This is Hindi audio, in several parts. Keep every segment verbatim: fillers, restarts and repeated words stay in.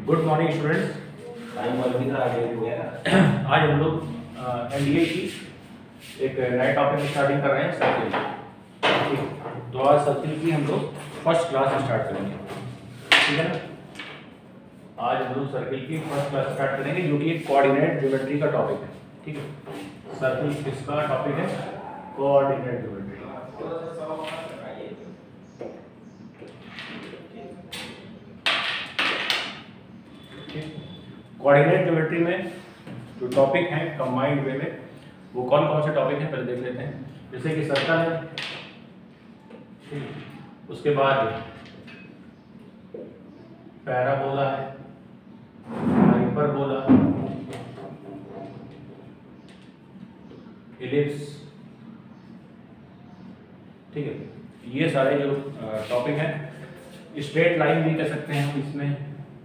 Good morning students. आज हम लोग एनडीए की एक नए टॉपिक की स्टार्टिंग कर रहे हैं, सर्किल। ठीक, तो आज सर्किल की हम लोग फर्स्ट क्लास स्टार्ट करेंगे, ठीक है ना। आज हम लोग सर्किल की फर्स्ट क्लास स्टार्ट करेंगे जो कि एक कोऑर्डिनेट ज्योमेट्री का टॉपिक है, ठीक है। सर्किल किसका टॉपिक है? Coordinate geometry. कोऑर्डिनेट ज्योमेट्री में जो टॉपिक हैं कंबाइंड वे में, वो कौन कौन से टॉपिक हैं पहले देख लेते हैं। जैसे कि सर्कल है, उसके बाद पैराबोला है, हाइपरबोला, इलिप्स, ठीक है। ये सारे जो टॉपिक हैं, स्ट्रेट लाइन भी कह सकते हैं हम इसमें,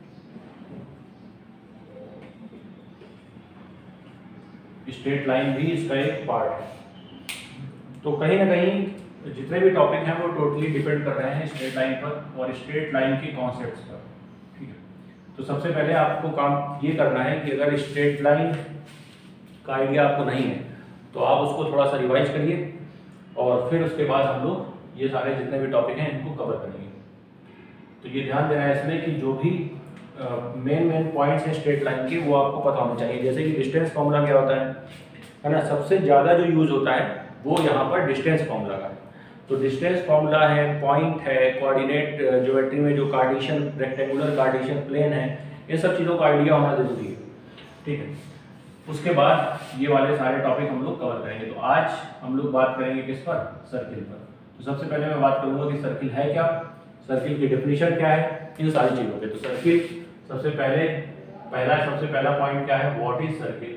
स्ट्रेट लाइन भी इसका एक पार्ट है। तो कहीं ना कहीं जितने भी टॉपिक हैं वो टोटली डिपेंड कर रहे हैं स्ट्रेट लाइन पर और स्ट्रेट लाइन के कॉन्सेप्ट्स पर, ठीक है। तो सबसे पहले आपको काम ये करना है कि अगर स्ट्रेट लाइन का आइडिया आपको नहीं है तो आप उसको थोड़ा सा रिवाइज करिए और फिर उसके बाद हम लोग ये सारे जितने भी टॉपिक हैं इनको कवर करेंगे। तो ये ध्यान देना है इसमें कि जो भी मेन मेन पॉइंट्स हैं स्ट्रेट लाइन के वो आपको पता होना चाहिए। जैसे कि डिस्टेंस फॉर्मूला क्या होता है है ना, सबसे ज़्यादा जो यूज होता है वो यहाँ पर डिस्टेंस फॉर्मूला का है। तो डिस्टेंस फॉर्मूला है, पॉइंट है, कोऑर्डिनेट ज्योमेट्री में जो कार्टेशियन रेक्टेंगुलर कार्टेशियन प्लेन है, ये सब चीज़ों का आइडिया होना जरूरी है, ठीक है। उसके बाद ये वाले सारे टॉपिक हम लोग कवर करेंगे। तो आज हम लोग बात करेंगे किस पर? सर्किल पर। तो सबसे पहले मैं बात करूँगा कि सर्किल है क्या, सर्किल की डेफिनेशन क्या है, इन सारी चीज़ों पे। तो सर्किल सबसे पहले पहला सबसे पहला पॉइंट क्या है? व्हाट इज सर्किल,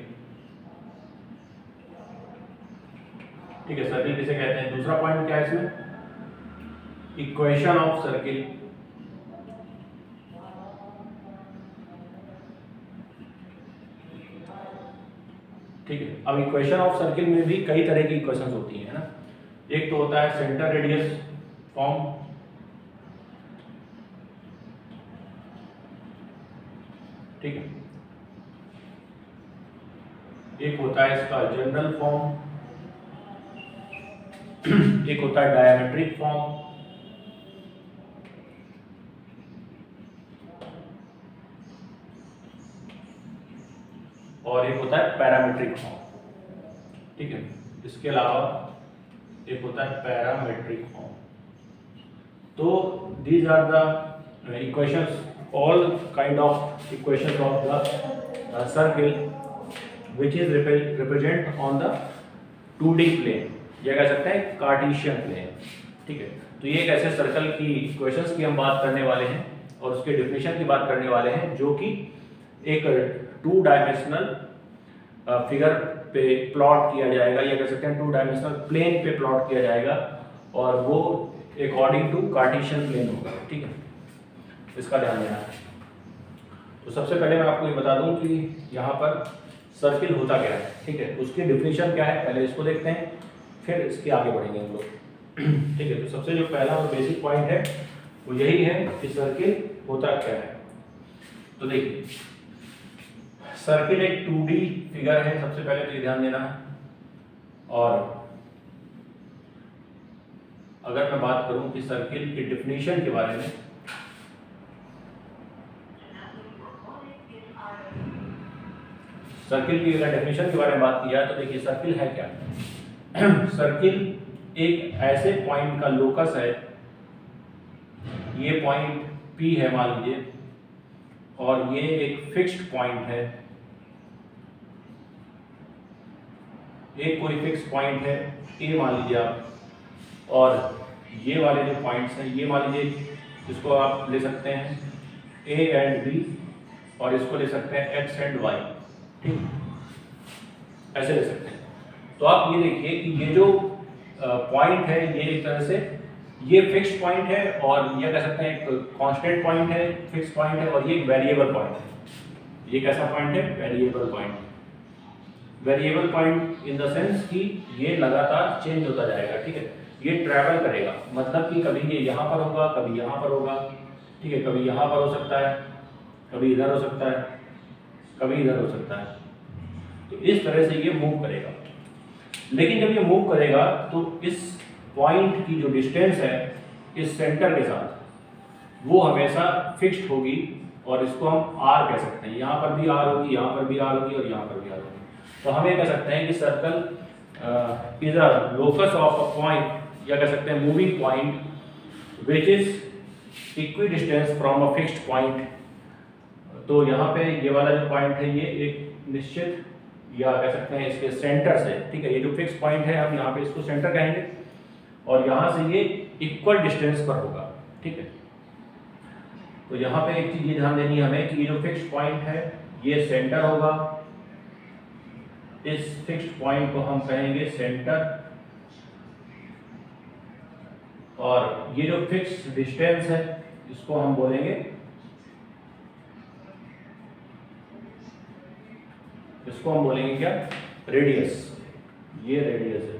ठीक है। सर्किल किसे कहते हैं? दूसरा पॉइंट क्या है इसमें? इक्वेशन ऑफ सर्किल, ठीक है। अब इक्वेशन ऑफ सर्किल में भी कई तरह की इक्वेशंस होती हैं, है ना। एक तो होता है सेंटर रेडियस फॉर्म, ठीक है। एक होता है इसका जनरल फॉर्म, एक होता है डायमेट्रिक फॉर्म, और एक होता है पैरामीट्रिक फॉर्म, ठीक है। इसके अलावा एक होता है पैरामीट्रिक फॉर्म। तो these are the equations, all kind of equations of the uh, circle which is represent on the two D plane, या कह सकते हैं कार्टेशियन प्लेन, ठीक है। तो ये एक ऐसे सर्कल की इक्वेशंस की हम बात करने वाले हैं और उसके डेफिनेशन की बात करने वाले हैं जो कि एक टू डायमेंशनल फिगर पे प्लॉट किया जाएगा, या कह सकते हैं टू डायमेंशनल प्लेन पे प्लॉट किया जाएगा और वो अकॉर्डिंग टू कार्टेशियन प्लेन होगा, ठीक है। इसका ध्यान देना है। तो सबसे पहले मैं आपको ये बता दूं कि यहाँ पर सर्किल होता क्या है, ठीक है। उसकी डेफिनेशन क्या है पहले इसको देखते हैं, फिर इसके आगे बढ़ेंगे हम लोग, ठीक है। तो सबसे जो पहला और बेसिक पॉइंट है वो यही है कि सर्किल होता क्या है। तो देखिए, सर्किल एक टू डी फिगर है, सबसे पहले तो ये ध्यान देना है। और अगर मैं बात करूं कि सर्किल की डेफिनेशन के बारे में, सर्किल की अगर डेफिनेशन के बारे में बात किया तो देखिए सर्किल है क्या। सर्किल एक ऐसे पॉइंट का लोकस है, ये पॉइंट P है मान लीजिए, और ये एक फिक्स्ड पॉइंट है, एक कोई फिक्स पॉइंट है A मान लीजिए आप, और ये वाले जो पॉइंट्स हैं ये मान लीजिए, इसको आप ले सकते हैं A एंड B और इसको ले सकते हैं X एंड Y, ठीक, ऐसे ले सकते हैं। तो आप ये देखिए कि ये जो पॉइंट है ये एक तरह से ये फिक्स्ड पॉइंट है और ये कह सकते हैं एक कांस्टेंट पॉइंट है, फिक्स्ड पॉइंट है, और ये एक वेरिएबल पॉइंट है। ये कैसा पॉइंट है? Variable point. Variable point in the sense कि ये लगातार चेंज होता जाएगा, ठीक है। ये ट्रैवल करेगा, मतलब कि कभी ये यहाँ पर होगा, कभी यहाँ पर होगा, ठीक है, कभी यहाँ पर हो सकता है, कभी इधर हो सकता है, कभी इधर हो सकता है। तो इस तरह से ये मूव करेगा। लेकिन जब ये मूव करेगा तो इस पॉइंट की जो डिस्टेंस है इस सेंटर के साथ वो हमेशा फिक्स्ड होगी, और इसको हम आर कह सकते हैं। यहाँ पर भी आर होगी, यहाँ पर भी आर होगी, और यहाँ पर भी आर होगी। तो हम ये कह सकते हैं कि circle is a locus of a point, या कह सकते हैं moving point which is equidistance from a fixed point. तो यहाँ पे ये वाला जो पॉइंट है ये एक निश्चित, या कह सकते हैं इसके सेंटर से, ठीक है, ये जो फिक्स पॉइंट है हम यहाँ पे इसको सेंटर कहेंगे, और यहाँ से ये इक्वल डिस्टेंस पर होगा, ठीक है। तो यहाँ पे एक चीज ये ध्यान देनी है हमें कि ये जो फिक्स पॉइंट है ये सेंटर होगा, इस फिक्स्ड पॉइंट को हम कहेंगे सेंटर, और ये जो फिक्स डिस्टेंस है इसको हम बोलेंगे, इसको हम बोलेंगे क्या, रेडियस। ये रेडियस है,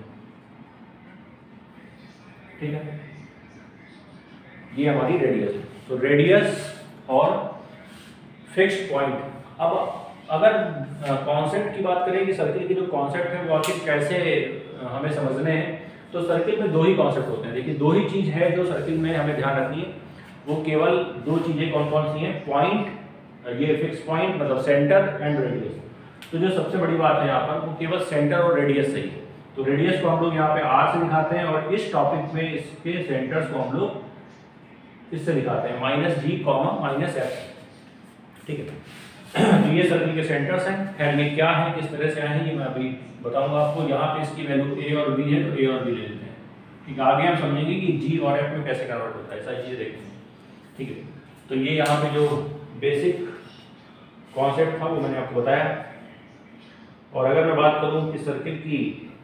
ठीक है, ये हमारी रेडियस है। तो रेडियस और फिक्स्ड पॉइंट। अब अगर कॉन्सेप्ट की बात करें कि सर्किल के जो कॉन्सेप्ट है वो आखिर कैसे आ, हमें समझने हैं, तो सर्किल में दो ही कॉन्सेप्ट होते हैं। देखिए दो ही चीज है जो सर्किल में हमें ध्यान रखनी है, वो केवल दो चीजें कौन कौन सी हैं, पॉइंट, ये फिक्स पॉइंट मतलब सेंटर, एंड रेडियस। तो जो सबसे बड़ी बात है यहाँ पर वो केवल सेंटर और रेडियस से ही है। तो रेडियस को हम लोग यहाँ पे आर से दिखाते हैं, और इस टॉपिक में इसके सेंटर्स को हम लोग इससे दिखाते हैं, माइनस जी कॉमा माइनस एफ, ठीक है। तो ये सर्किल के सेंटर्स हैं। खैर ये क्या है, किस तरह से आए हैं, ये मैं अभी बताऊंगा आपको। यहाँ पे इसकी वैल्यू ए और बी है, तो ए और बी ले लेते हैं, ठीक है। आगे हम समझेंगे कि जी और एफ में कैसे कन्वर्ट होता है, सारी चीजें देखते हैं, ठीक है। तो ये यहाँ पे जो बेसिक कॉन्सेप्ट था वो मैंने आपको बताया। और अगर मैं बात करूं कि सर्किल की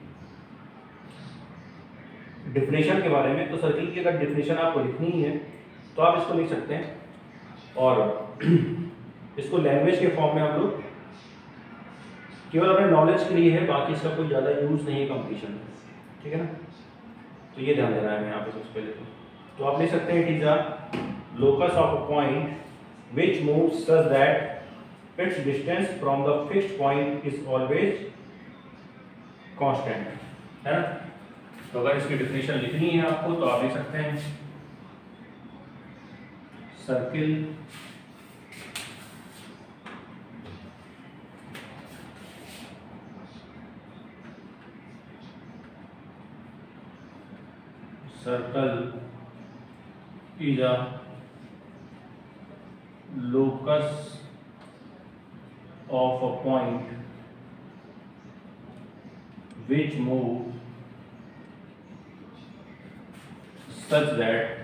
डिफिनेशन के बारे में, तो सर्किल की अगर डिफिनेशन आपको लिखनी ही है तो आप इसको लिख सकते हैं, और इसको लैंग्वेज के फॉर्म में हम लोग केवल अपने नॉलेज के लिए है, बाकी इसका कोई ज़्यादा यूज नहीं है कंपटीशन में, ठीक है ना। तो ये ध्यान देना है यहाँ पे सबसे पहले। तो, तो आप लिख सकते हैं it is a locus of a point which moves such that its distance from the fixed point is always constant, है ना। तो अगर इसकी डिफिनेशन लिखनी है आपको तो आप लिख सकते हैं circle circle is a locus of a point which move such that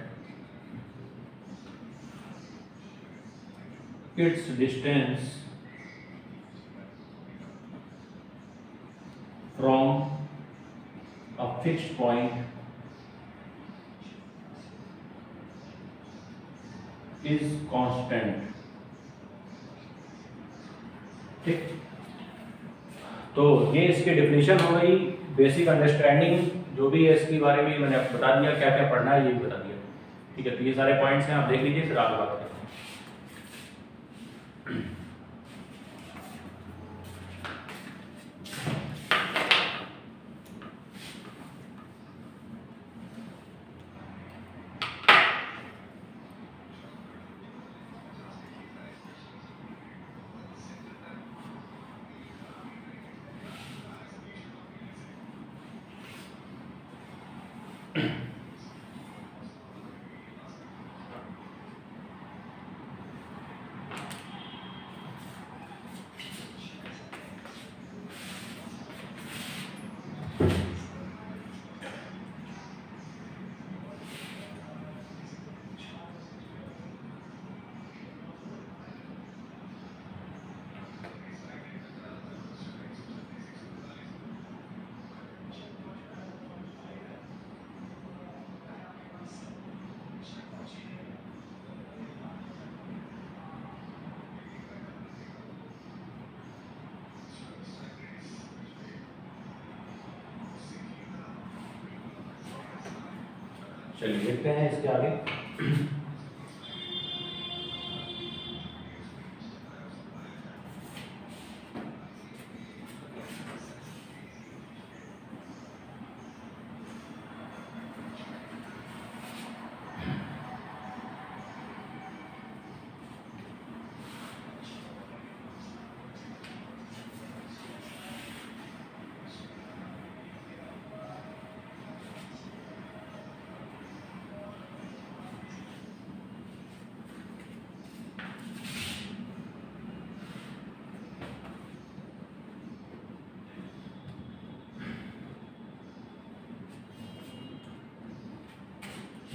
its distance from a fixed point is constant, ठीक। तो ये इसकी डेफिनेशन हो गई, बेसिक अंडरस्टैंडिंग जो भी है इसके बारे में मैंने आपको बता दिया, क्या क्या पढ़ना है ये भी बता दिया, ठीक है। तो ये सारे पॉइंट्स हैं, आप देख लीजिए, फिर आगे बात करते हैं। चलिए देखते हैं इसके आगे।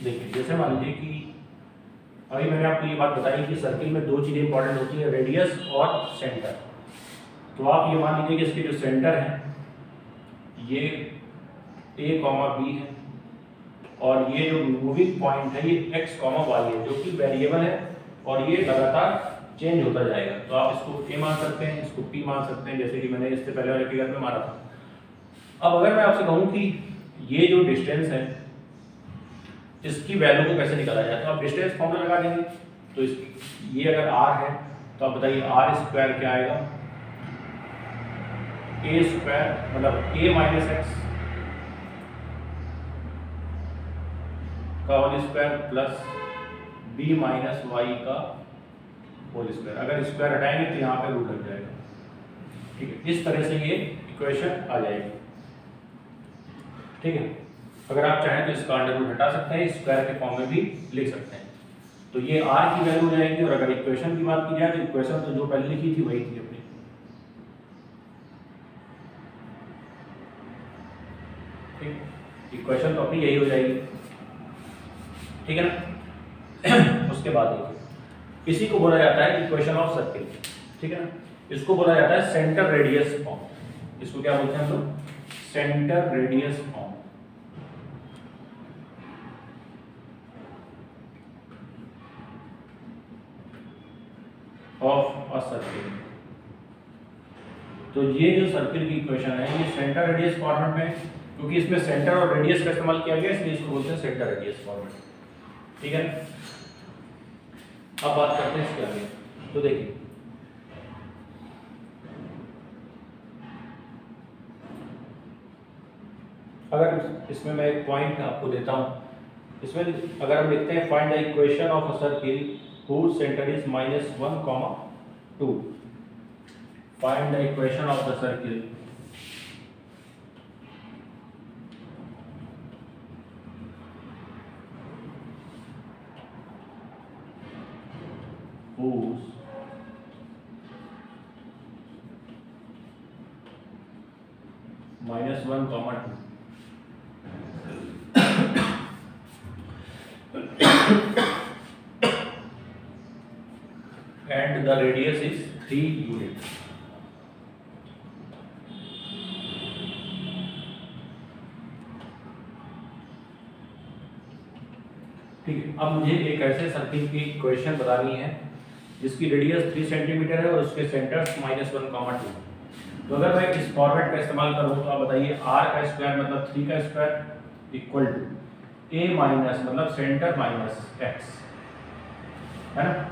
देखिए जैसे मान लीजिए कि अभी मैंने आपको ये बात बताई कि सर्किल में दो चीज़ें इंपॉर्टेंट होती है, रेडियस और सेंटर। तो आप ये मान लीजिए कि इसके जो सेंटर है ये ए कॉमा बी है, और ये जो मूविंग पॉइंट है ये एक्स कॉमा वाई है, जो कि वेरिएबल है और ये लगातार चेंज होता जाएगा। तो आप इसको ए मान सकते हैं, इसको पी मान सकते हैं, जैसे कि मैंने इससे पहले वाले फिगर में माना था। अब अगर मैं आपसे कहूँ कि ये जो डिस्टेंस है इसकी वैल्यू को कैसे निकाला जाए, तो आप डिस्टेंस फॉर्मूला लगा देंगे। तो इस ये अगर आर है तो आप बताइए आर स्क्वायर क्या आएगा, ए स्क्वायर मतलब ए माइनस एक्स का whole square plus b minus y का होल स्क्वायर। अगर स्क्वायर हटाएंगे तो यहाँ पे रूट लग जाएगा, ठीक है। इस तरह से ये इक्वेशन आ जाएगी, ठीक है। अगर आप चाहें तो इसका अंडर रूट हटा सकते हैं, स्क्वायर के फॉर्म में भी लिख सकते हैं। तो ये आर की वैल्यू हो जाएगी। और अगर इक्वेशन की बात की जाए तो इक्वेशन तो जो पहले लिखी थी वही थी अपनी, ठीक। इक्वेशन तो अपनी यही हो जाएगी, ठीक है ना। उसके बाद देखिए इसी को बोला जाता है इक्वेशन ऑफ सर्किल, ठीक है ना। इसको बोला जाता है सेंटर रेडियस फॉर्म। इसको क्या बोलते हैं हम लोग, centre radius form of a circle. तो ये जो सर्किल की इक्वेशन है ये सेंटर रेडियस फॉर्मेट में, क्योंकि इसमें सेंटर और रेडियस का इस्तेमाल किया गया इसलिए इसको बोलते हैं सेंटर रेडियस फॉर्मेट, ठीक है। अब बात करते हैं इसके आगे। तो देखिए अगर इसमें मैं एक पॉइंट आपको देता हूं, इसमें अगर हम लिखते हैं find the equation of a circle whose center is minus one comma two, find the equation of the circle whose minus one comma two and the radius is three unit। ठीक है। अब मुझे एक ऐसे सर्किल की इक्वेशन बतानी है जिसकी रेडियस थ्री सेंटीमीटर है और उसके centre minus one comma two. तो अगर मैं इस फॉर्मेट का इस्तेमाल करूँ तो आप बताइए आर का स्क्वायर मतलब थ्री का square equal to a minus मतलब सेंटर माइनस एक्स, है ना।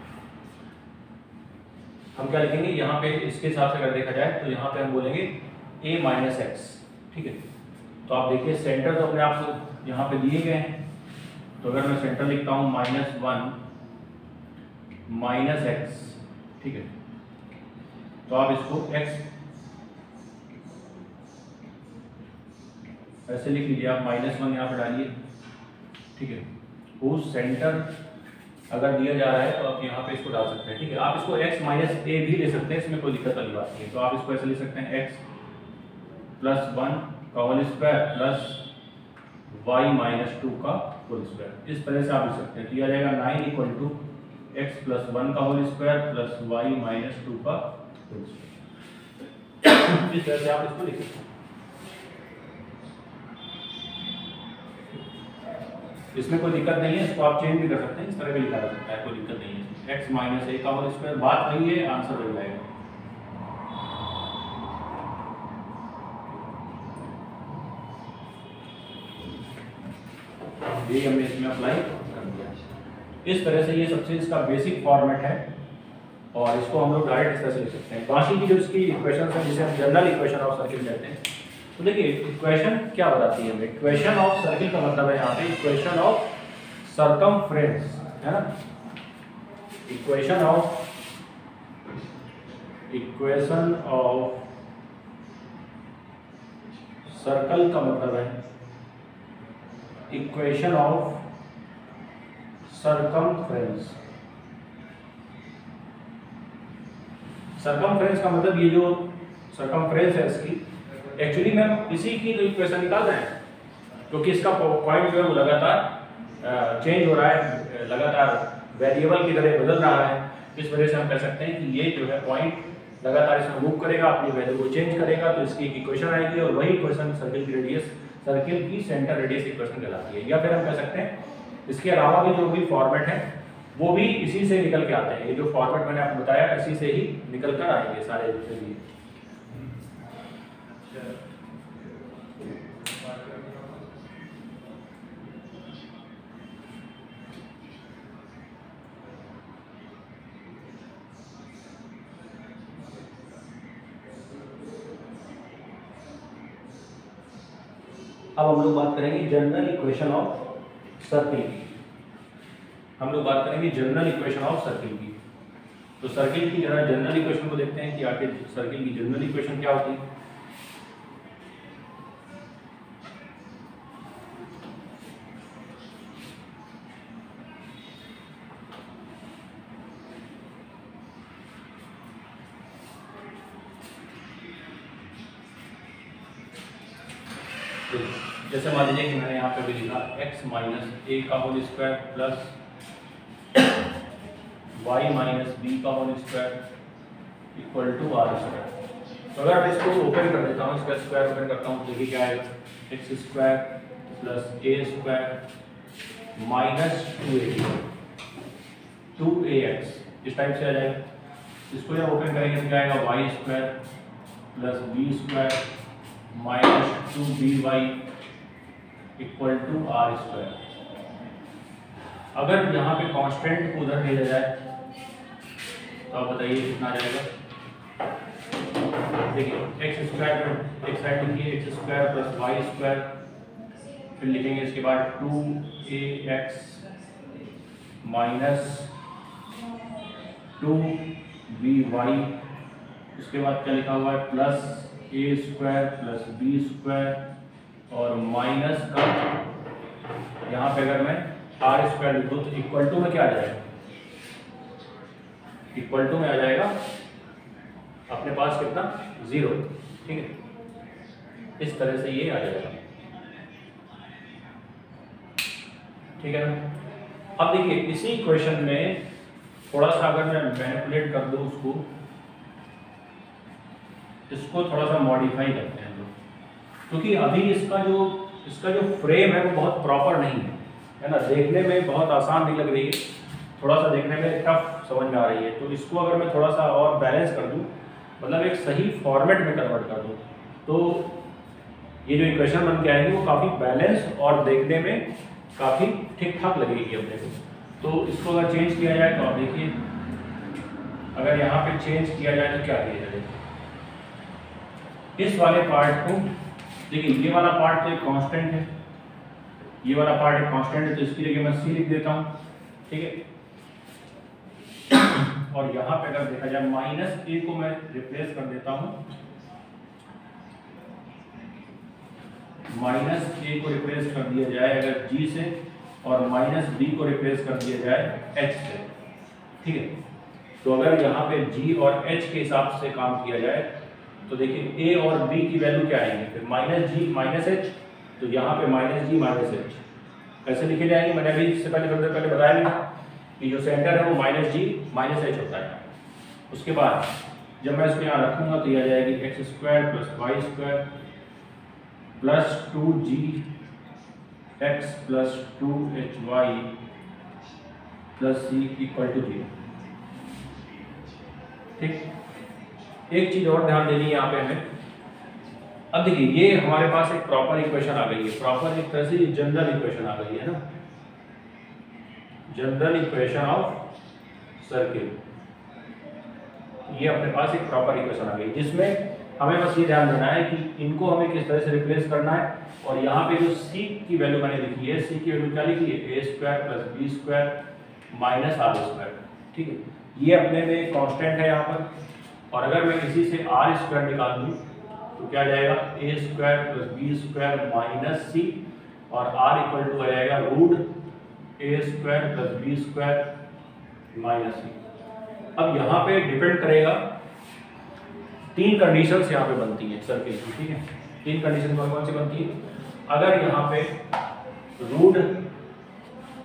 हम क्या लिखेंगे यहाँ पे, इसके हिसाब से अगर देखा जाए तो यहाँ पे हम बोलेंगे a माइनस एक्स, ठीक है। तो आप देखिए सेंटर तो अपने आप को यहाँ पे दिए गए हैं, तो अगर मैं सेंटर लिखता हूँ माइनस वन माइनस एक्स, ठीक है। तो आप इसको x ऐसे लिख लीजिए, आप माइनस वन यहाँ पे डालिए, ठीक है। उस सेंटर अगर दिया जा रहा है तो आप यहाँ पे इसको डाल सकते हैं, ठीक है। आप इसको x माइनस ए भी ले सकते हैं, इसमें कोई दिक्कत वाली बात नहीं है। तो आप इसको ऐसे ले सकते हैं x प्लस वन का whole square plus y minus two का होल स्क्वायर, इस तरह से आप लिख सकते हैं। तो यह जाएगा nine equal to x plus one का whole square plus y minus two का होल स्क्वायर, इस तरह से आप इसको लिख सकते हैं। इसमें कोई दिक्कत नहीं है, इसको आप चेंज भी कर सकते हैं, इस तरह भी लिखा जा सकता है, कोई दिक्कत नहीं है। x माइनस ए का होल स्क्वायर, बात वही है, आंसर वही आएगा। ये हमने इसमें अप्लाई कर दिया। इस तरह से ये सबसे इसका बेसिक फॉर्मेट है और इसको हम लोग डायरेक्ट इस तरह से लिख सकते हैं। बाकी की जो इसकी इक्वेशन है जिसे हम जनरल इक्वेशन ऑफ सर्किल कहते हैं, तो देखिए इक्वेशन क्या बताती है हमें। इक्वेशन ऑफ सर्किल का मतलब है यहाँ पे इक्वेशन ऑफ सर्कमफ्रेंस, है ना। Equation of equation of circle का मतलब है इक्वेशन ऑफ सर्कमफ्रेंस। सर्कमफ्रेंस का मतलब ये जो सर्कमफ्रेंस है इसकी एक्चुअली में इसी की जो इक्वेशन निकाल रहे हैं, क्योंकि इसका पॉइंट जो है वो लगातार चेंज हो रहा है, लगातार वेरिएबल की तरह बदल रहा है, इस वजह से हम कह सकते हैं कि ये जो है पॉइंट लगातार इसमें मूव करेगा, अपनी वैल्यू को चेंज करेगा, तो इसकी एक इक्वेशन आएगी और वही इक्वेशन सर्किल की रेडियस सर्किल की सेंटर रेडियस इक्वेशन कहलाती है। या फिर हम कह सकते हैं इसके अलावा भी जो भी फॉर्मेट है वो भी इसी से निकल के आते हैं। ये जो फॉर्मेट मैंने आपको बताया इसी से ही निकल कर आएंगे सारे भी। अब हम लोग बात करेंगे जनरल इक्वेशन ऑफ सर्किल की। हम लोग बात करेंगे जनरल इक्वेशन ऑफ सर्किल की। तो सर्किल की जरा जनरल इक्वेशन को देखते हैं कि आखिर सर्किल की जनरल इक्वेशन क्या होती है। जैसे मान लीजिए कि मैंने यहाँ पे भी लिखा x माइनस ए का whole square plus y minus b का whole square equal to r square. तो अगर मैं इसको ओपन कर देता हूँ, इसका स्क्वायर ओपन करता हूँ, तो देखिए क्या आएगा, x square plus a square minus two a two a x इस टाइप से आ जाएगा। इसको जब ओपन करेंगे तो क्या आएगा, y square plus b square minus two b y equal to r square. अगर यहाँ पे कांस्टेंट को उधर भेजा जाए तो आप बताइए कितना आ जाएगा। देखिए एक्स स्क्वायर पर एक साइड लिखिए x square plus y square, फिर लिखेंगे इसके बाद two a x minus two b y, उसके बाद क्या लिखा हुआ है plus a square plus b square और माइनस का यहाँ पे अगर मैं आर स्क्वायर लिखूँ तो इक्वल टू में क्या आ जाएगा, इक्वल टू में आ जाएगा अपने पास कितना, जीरो। ठीक है, इस तरह से ये आ जाएगा। ठीक है ना। अब देखिए इसी इक्वेशन में थोड़ा सा अगर मैं मैनिपुलेट कर दूं उसको, इसको थोड़ा सा मॉडिफाई करते हैं लोग, क्योंकि अभी इसका जो इसका जो फ्रेम है वो बहुत प्रॉपर नहीं है, है ना। देखने में बहुत आसान नहीं लग रही है, थोड़ा सा देखने में टफ समझ में आ रही है। तो इसको अगर मैं थोड़ा सा और बैलेंस कर दूं, मतलब एक सही फॉर्मेट में कन्वर्ट कर दूं, तो ये जो इक्वेशन बन के आएगी वो काफ़ी बैलेंस और देखने में काफ़ी ठीक ठाक लगेगी अपने को। तो इसको अगर चेंज किया जाए तो आप देखिए, अगर यहाँ पे चेंज किया जाए तो क्या किया जाए, इस वाले पार्ट को देखिए, ये वाला पार्ट तो एक कांस्टेंट है, ये वाला पार्ट एक कांस्टेंट है, तो इसकी जगह मैं सी लिख देता हूँ। ठीक है, और यहाँ पे अगर देखा जाए माइनस ए को मैं रिप्लेस कर देता हूँ, माइनस ए को रिप्लेस कर दिया जाए अगर जी से, और माइनस बी को रिप्लेस कर दिया जाए एच से। ठीक है, तो अगर यहाँ पे जी और एच के हिसाब से काम किया जाए तो देखिए ए और बी की वैल्यू क्या आएंगे, फिर माइनस जी माइनस एच, तो यहाँ पे माइनस जी माइनस एच कैसे लिखे जाएंगे, मैंने अभी इससे पहले थोड़ी देर पहले बताया था कि जो सेंटर है वो माइनस जी माइनस एच होता है। उसके बाद जब मैं इसको यहाँ रखूँगा तो ये आ जाएगी x square plus y square plus two g x plus two h y plus c equal to zero. ठीक, एक चीज और ध्यान देनी है यहाँ पे हमें। अब देखिए ये हमारे पास एक प्रॉपर इक्वेशन आ गई है, प्रॉपर एक तरह से जनरल इक्वेशन आ गई है ना, जनरल इक्वेशन ऑफ सर्किल। ये अपने पास एक प्रॉपर इक्वेशन आ गई, जिसमें हमें बस ये ध्यान देना है कि इनको हमें किस तरह से रिप्लेस करना है। और यहाँ पे जो सी की वैल्यू मैंने लिखी है, सी की वैल्यू क्या लिखी है, a square plus b square minus r square. ठीक है, ये अपने में कांस्टेंट है यहाँ पर, और अगर मैं इसी से आर स्क्वायर निकाल दूँ तो क्या जाएगा, a square plus b square minus c, और आर इक्वल टू आ जाएगा root a square plus b square minus c. अब यहाँ पे डिपेंड करेगा, तीन कंडीशंस यहाँ पे बनती हैं सर्किल की। ठीक है, तीन कंडीशन कौन कौन सी बनती है, अगर यहाँ पे root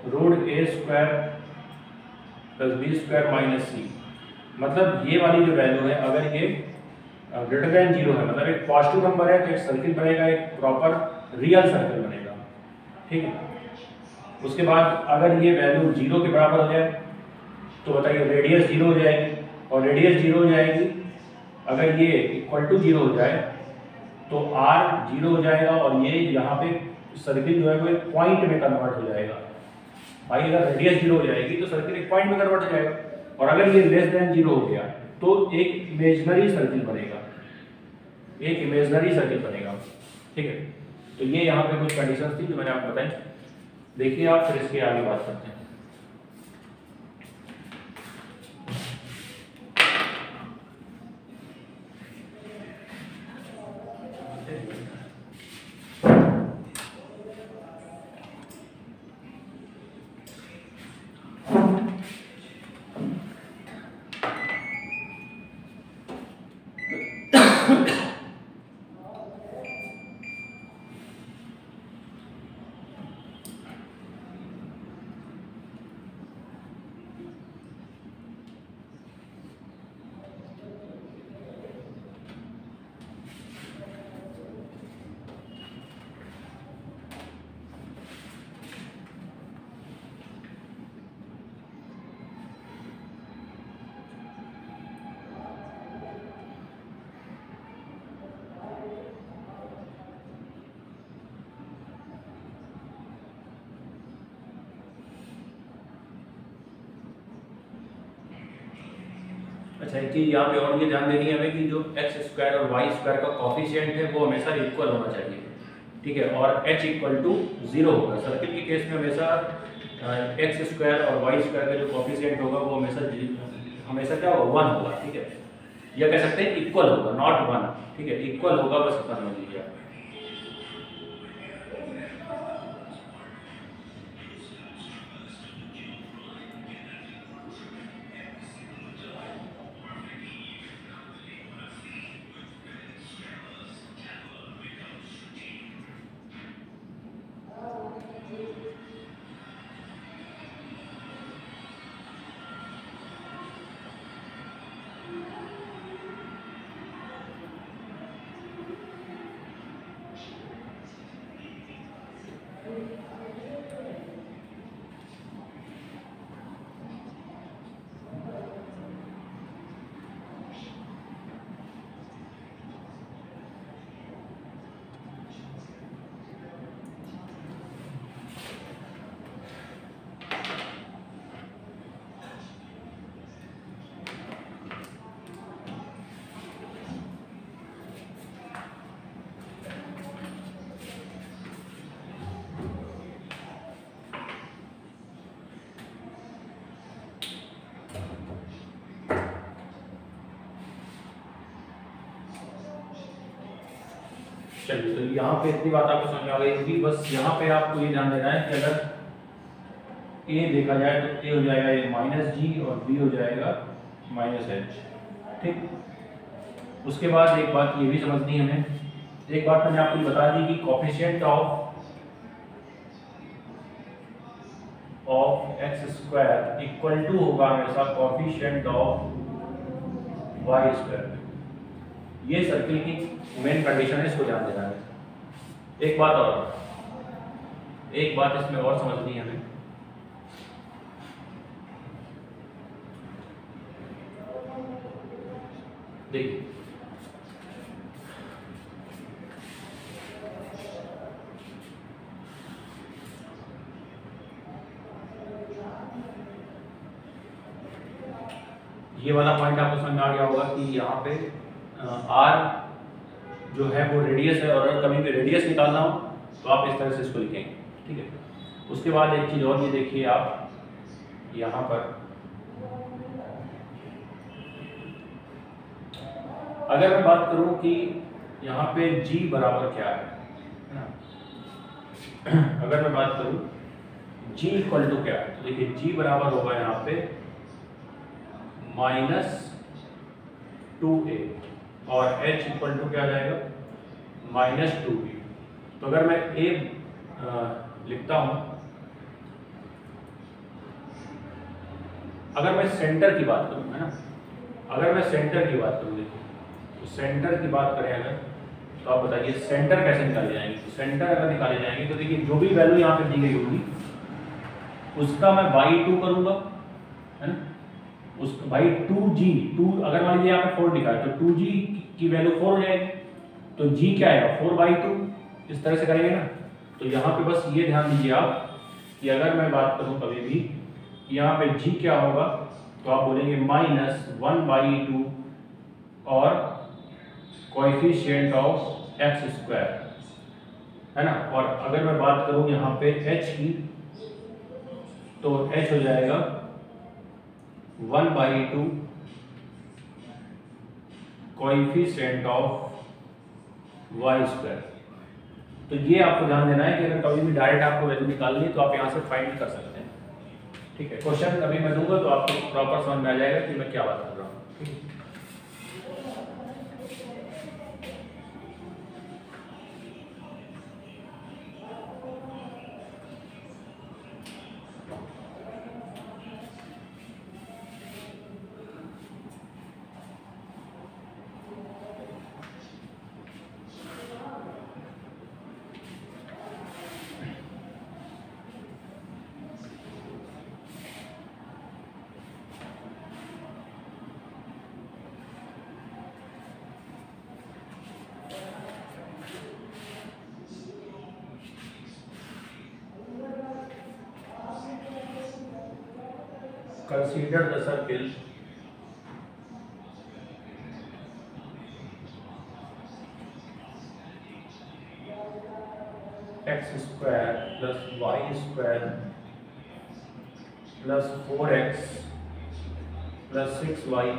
root a square plus b square minus c, मतलब ये वाली जो वैल्यू है अगर ये ग्रेटर देन जीरो है, मतलब एक पॉजिटिव नंबर है तो एक सर्किल बनेगा, एक प्रॉपर रियल सर्कल बनेगा, ठीक है। उसके बाद अगर ये वैल्यू जीरो के बराबर हो जाए तो बताइए रेडियस जीरो हो जाएगी, और रेडियस जीरो हो जाएगी अगर ये इक्वल टू जीरो हो जाए तो आर जीरो हो जाएगा, और ये यहाँ पे सर्किल जो है वो एक पॉइंट में कन्वर्ट हो जाएगा। भाई अगर रेडियस जीरो हो जाएगी तो सर्किल एक पॉइंट में कन्वर्ट हो जाएगा, और अगर ये लेस देन जीरो हो गया तो एक इमेजनरी सर्किल बनेगा, एक इमेजनरी सर्किल बनेगा, ठीक है। तो ये यहाँ पे कुछ कंडीशंस थी जो मैंने आपको बताई। देखिए आप फिर इसके आगे बात करते हैं। अच्छा, एक चीज़ यहाँ पे और ये ध्यान देनी है हमें कि जो एक्स स्क्वायर और वाई स्क्वायर का कॉफिशिएंट है वो हमेशा इक्वल होना चाहिए, ठीक है, और एच इक्वल टू जीरो होगा। सर्किल के केस में हमेशा एक्स स्क्वायर और वाई स्क्वायर का जो कॉफिशिएंट होगा वो हमेशा हमेशा क्या होगा, वन होगा, ठीक है, या कह सकते हैं इक्वल होगा, नॉट वन, ठीक है, इक्वल होगा, बस इतना समझ लीजिए आप। चलिए, तो यहाँ पे इतनी बात आपको समझ आ गई होगी। बस यहाँ पे आपको ये ध्यान देना है कि अगर ए देखा जाए तो ए हो जाएगा ये माइनस जी और बी हो जाएगा माइनस एच, ठीक। उसके बाद एक बात ये भी समझनी है हमें, एक बात मैंने आपको बता दी कि coefficient of of x square equal to होगा हमेशा कॉफिशिएंट ऑफ वाई स्क्वायर। ये सर्किल की मेन कंडीशन है, इसको ध्यान देना है। एक बात और, एक बात इसमें और समझनी है हमें, देखिए ये वाला पॉइंट आपको समझ में आ गया होगा कि यहाँ पे आर जो है वो रेडियस है, और अगर कभी भी रेडियस निकालना हो तो आप इस तरह से इसको लिखेंगे, ठीक है। उसके बाद एक चीज़ और ये देखिए आप यहाँ पर, अगर मैं बात करूँ कि यहाँ पे G बराबर क्या है ना, अगर मैं बात करूँ G इक्वल टू क्या है, तो देखिए G बराबर होगा यहाँ पे माइनस टू ए, और H इक्वल टू क्या आ जाएगा, माइनस टू बी। तो अगर मैं A आ, लिखता हूँ अगर मैं सेंटर की बात करूँ, है ना, अगर मैं सेंटर की बात करूँ, देखिए तो सेंटर की बात करें अगर, तो आप बताइए सेंटर कैसे निकाले जाएंगे। तो सेंटर अगर निकाले जाएंगे तो देखिए जो भी वैल्यू यहाँ पे दी गई होगी उसका मैं बाई टू करूँगा, है ना, उस बाई टू जी टू, अगर मान लीजिए यहाँ पे फोर लिखा है तो टू जी की वैल्यू फोर हो जाएगी, तो जी क्या आएगा फोर बाई टू, इस तरह से करेंगे ना। तो यहाँ पे बस ये ध्यान दीजिए आप कि अगर मैं बात करूँ कभी भी यहाँ पे जी क्या होगा, तो आप बोलेंगे माइनस वन बाई टू और कोएफिशिएंट ऑफ एक्स स्क्वायर, है ना। और अगर मैं बात करूं यहाँ पे h की, तो h हो जाएगा one by two coefficient of y square. तो ये आपको ध्यान देना है कि अगर कभी भी डायरेक्ट आपको वैल्यू निकालनी है तो आप यहाँ से फाइंड कर सकते हैं, ठीक है। क्वेश्चन अभी मैं दूंगा तो आपको प्रॉपर समझ में आ जाएगा कि मैं क्या बात कर रहा हूँ, ठीक है। Consider the circle x square plus y square plus four x plus six y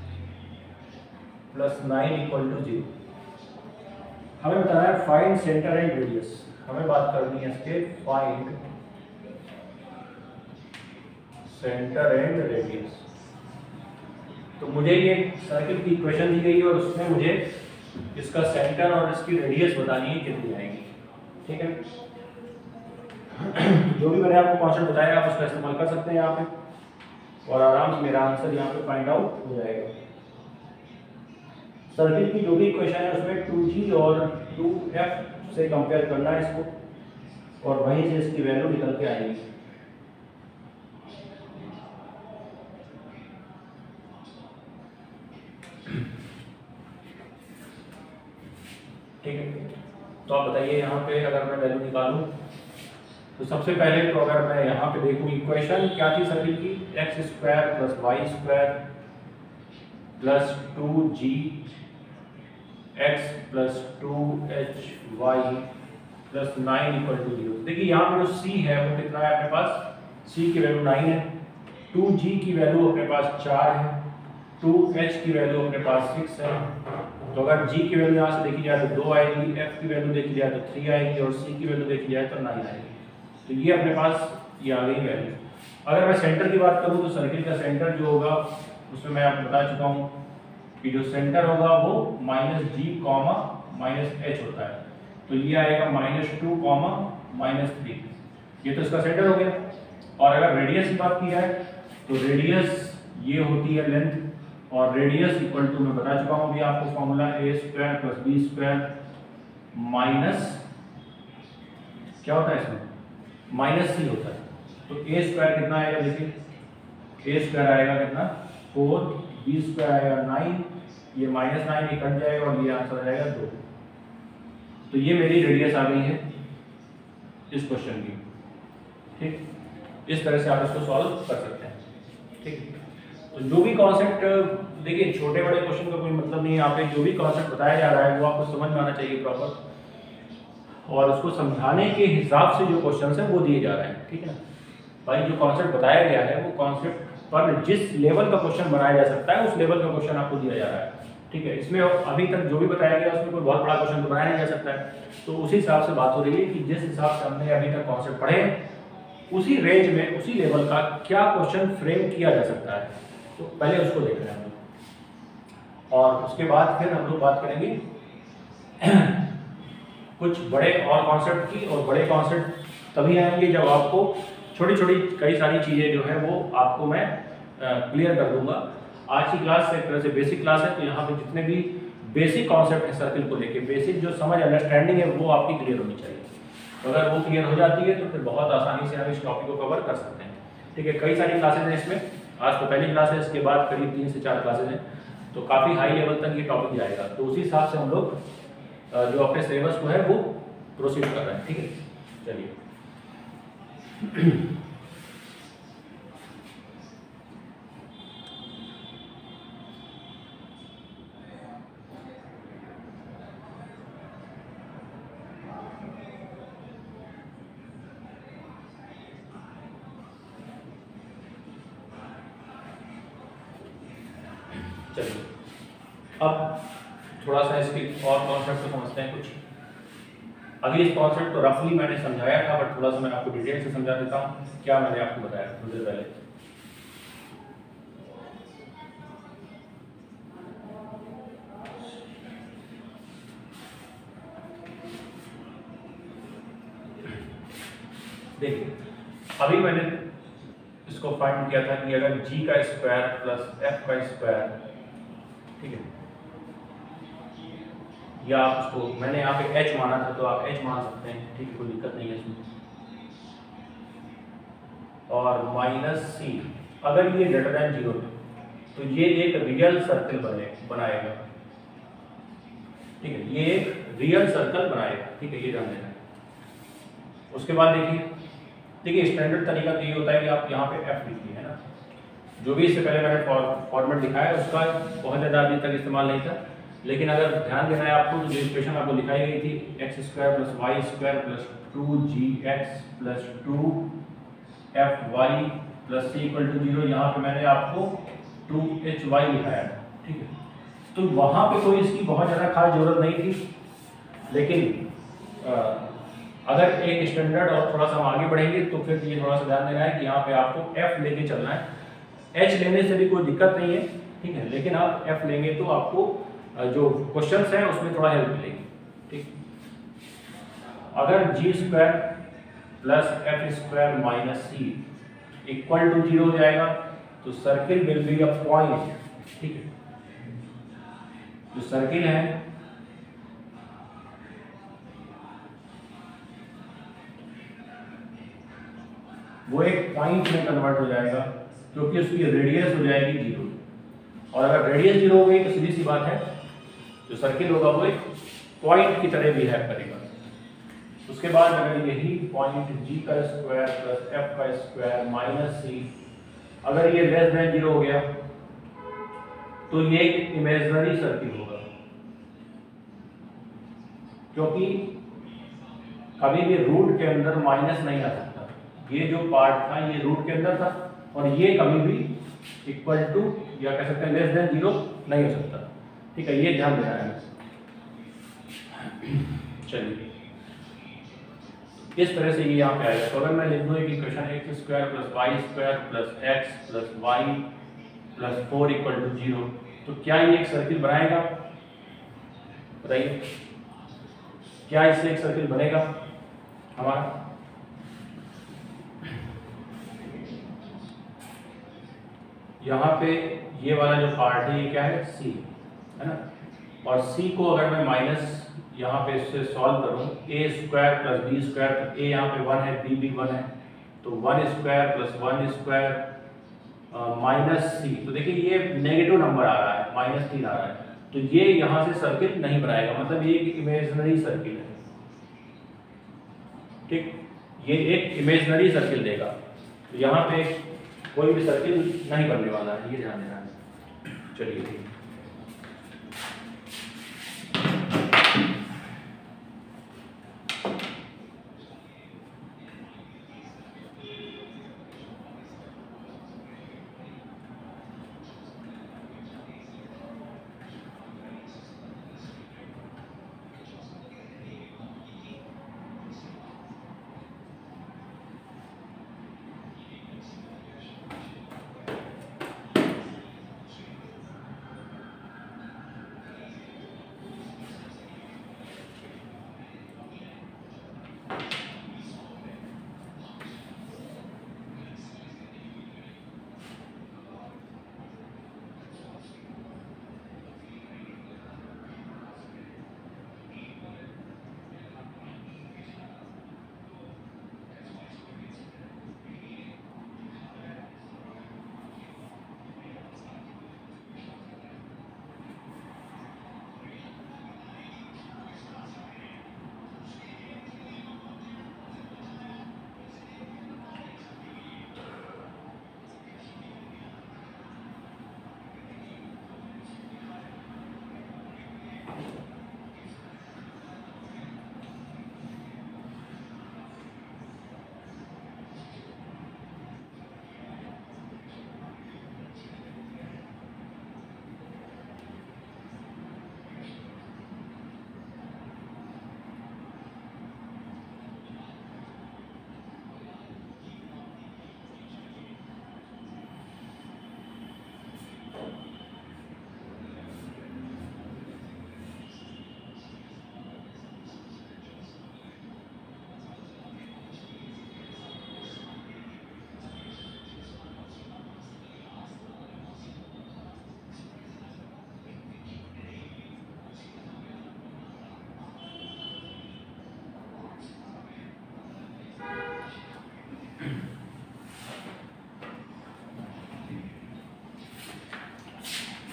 plus nine equal to zero. हमें बताना है फाइंड सेंटर एंड रेडियस। हमें बात करनी है इसके फाइंड सेंटर एंड रेडियस। तो मुझे ये सर्किल की इक्वेशन दी गई है और उसमें मुझे इसका सेंटर और इसकी रेडियस बतानी है कितनी आएगी, ठीक है। जो भी मैंने आपको क्वेश्चन बताया आप उसका इस्तेमाल कर सकते हैं यहाँ पे और आराम से मेरा आंसर यहाँ पे फाइंड आउट हो जाएगा। सर्किल की जो भी इक्वेशन है उसमें टू जी और टू एफ से कंपेयर करना है इसको और वहीं से इसकी वैल्यू निकल के आएगी। ठीक है, तो आप बताइए यहाँ पे अगर मैं वैल्यू निकालूं तो सबसे पहले तो अगर मैं यहाँ पे देखूँ इक्वेशन क्या थी सर्किल की, x square plus y square plus two g x plus two h y plus nine equal to zero. देखिए यहाँ पे जो सी है वो कितना है अपने पास, सी की वैल्यू नाइन है, टू जी की वैल्यू अपने पास चार है, टू एच की वैल्यू अपने पास सिक्स है। तो अगर g की वैल्यू यहाँ से देखी जाए तो दो आएगी, f की वैल्यू देखी जाए तो थ्री आएगी और c की वैल्यू देखी जाए तो नाइन आएगी। तो ये अपने पास ये आ गई वैल्यू। अगर मैं सेंटर की बात करूँ तो सर्किल का सेंटर जो होगा उसमें मैं आपको बता चुका हूँ कि जो सेंटर होगा वो माइनस जी कॉमा माइनस एच होता है। तो ये आएगा minus two comma minus three, ये तो इसका सेंटर हो गया। और अगर रेडियस की बात की जाए तो रेडियस ये होती है लेंथ, और रेडियस इक्वल टू मैं बता चुका हूँ अभी आपको formula a square plus b square minus क्या होता है इसमें माइनस सी होता है। तो ए स्क्वायर कितना आएगा, देखिए ए स्क्वायर आएगा कितना फोर, बी स्क्वायर आएगा नाइन, ये माइनस नाइन ये कट जाएगा और ये आंसर आ जाएगा दो। तो ये मेरी रेडियस आ गई है इस क्वेश्चन की, ठीक। इस तरह से आप इसको सॉल्व कर सकते हैं, ठीक। तो जो भी कॉन्सेप्ट देखिए छोटे बड़े क्वेश्चन का कोई मतलब नहीं है, यहाँ पे जो भी कॉन्सेप्ट बताया जा रहा है वो आपको समझ में आना चाहिए प्रॉपर, और उसको समझाने के हिसाब से जो क्वेश्चन है वो दिए जा रहे हैं, ठीक है ना भाई। जो कॉन्सेप्ट बताया गया है वो कॉन्सेप्ट पर जिस लेवल का क्वेश्चन बनाया जा सकता है उस लेवल का क्वेश्चन आपको दिया जा रहा है, ठीक है। इसमें अभी तक जो भी बताया गया उसमें कोई बहुत बड़ा क्वेश्चन तो बनाया नहीं जा सकता है। तो उसी हिसाब से बात हो रही है कि जिस हिसाब से हमने अभी तक कॉन्सेप्ट पढ़े उसी रेंज में उसी लेवल का क्या क्वेश्चन फ्रेम किया जा सकता है, तो पहले उसको देख रहे हैं हम लोग, और उसके बाद फिर हम लोग बात करेंगे कुछ बड़े और कॉन्सेप्ट की। और बड़े कॉन्सेप्ट तभी आएंगे जब आपको छोटी छोटी कई सारी चीज़ें जो है वो आपको मैं क्लियर कर दूंगा। आज की क्लास एक तरह से बेसिक क्लास है, तो यहाँ पे जितने भी बेसिक कॉन्सेप्ट है सर्किल को लेके, बेसिक जो समझ अंडरस्टैंडिंग है वो आपकी क्लियर होनी चाहिए। तो अगर वो क्लियर हो जाती है तो फिर बहुत आसानी से हम इस टॉपिक को कवर कर सकते हैं। ठीक है, कई सारी क्लासेज हैं इसमें, आज तो पहली क्लास है, इसके बाद करीब तीन से चार क्लासेज हैं, तो काफ़ी हाई लेवल तक ये टॉपिक जाएगा। तो उसी हिसाब से हम लोग जो अपने सिलेबस को है वो प्रोसीड कर रहे हैं। ठीक है, चलिए चलिए अब थोड़ा सा इसके और कॉन्सेप्ट को समझते हैं। कुछ अभी इस कॉन्सेप्ट को रफली मैंने समझाया था, बट थोड़ा सा मैं आपको डिटेल से समझा देता हूँ। क्या मैंने आपको बताया थोड़ी देर पहले, देखिए अभी मैंने इसको फाइंड किया था कि अगर g का स्क्वायर प्लस f का स्क्वायर, ठीक है, या आप उसको, मैंने यहाँ पे h माना था तो आप h मान सकते हैं, ठीक है, कोई दिक्कत नहीं है इसमें, और माइनस सी, अगर ये ग्रेटर देन जीरो तो ये एक रियल सर्कल बने बनाएगा। ठीक है, ये एक रियल सर्कल बनाएगा। ठीक है, ये ध्यान देना है। उसके बाद देखिए, देखिए स्टैंडर्ड तरीका तो ये होता है कि आप यहाँ पे f लिखिए, है ना, जो भी इससे पहले मैंने फॉर्मेट दिखाया उसका बहुत ज़्यादा अभी तक इस्तेमाल नहीं था, लेकिन अगर ध्यान देना है आपको, जो इक्वेशन आपको दिखाई गई थी x square plus y square plus two g x plus two f y plus c equal to zero, यहाँ पे मैंने आपको टू एच वाई लिखाया था। ठीक है, तो वहाँ पे कोई इसकी बहुत ज़्यादा खास जरूरत नहीं थी, लेकिन आ, अगर एक स्टैंडर्ड और थोड़ा सा हम आगे बढ़ेंगे तो फिर ये थोड़ा सा ध्यान देना है कि यहाँ पे आपको f लेके चलना है। h लेने से भी कोई दिक्कत नहीं है, ठीक है, लेकिन आप f लेंगे तो आपको जो क्वेश्चंस हैं उसमें थोड़ा हेल्प मिलेगी। ठीक, अगर g square plus f square minus c equal to zero हो जाएगा तो circle will be a point. ठीक है, जो सर्किल है वो एक पॉइंट में कन्वर्ट हो जाएगा, क्योंकि उसकी रेडियस हो जाएगी जीरो, और अगर रेडियस जीरो हो गई तो सीधी सी बात है जो सर्किल होगा वो एक पॉइंट की तरह बिहेव करेगा। उसके बाद अगर यही पॉइंट g का स्क्वायर प्लस f का स्क्वायर माइनस सी, अगर ये लेस देन जीरो हो गया तो ये एक इमेजिनरी सर्किल होगा, क्योंकि कभी भी रूट के अंदर माइनस नहीं आ सकता। ये जो पार्ट था ये रूट के अंदर था, और ये कभी भी इक्वल टू या कह सकते हैं लेस देन जीरो नहीं हो सकता। ठीक है, ये ध्यान देना है। चलिए इस तरह से ये यहाँ पे आएगा। तो अगर मैं लिख दूँ एक equation x square plus y square plus x plus y plus four equal to zero, तो क्या ये एक सर्किल बनाएगा? बताइए, क्या इससे एक सर्किल बनेगा हमारा? यहाँ पे ये वाला जो पार्ट है ये क्या है? सी है ना, और सी को अगर मैं माइनस यहाँ पे इससे सॉल्व करूँ, a square plus b square, तो ए यहाँ पे वन है, बी भी वन है, तो one square plus one square minus c, तो देखिए ये नेगेटिव नंबर आ रहा है, माइनस तीन आ रहा है, तो ये यहाँ से सर्किल नहीं बनाएगा, मतलब ये एक इमेजिनरी सर्किल है। ठीक, ये एक इमेजिनरी सर्किल देगा, तो यहाँ पे कोई भी सर्किल नहीं बनने वाला है, ये ध्यान देना है। चलिए ठीक,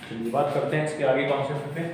चलिए बात करते हैं इसके आगे कॉन्सेप्ट पे।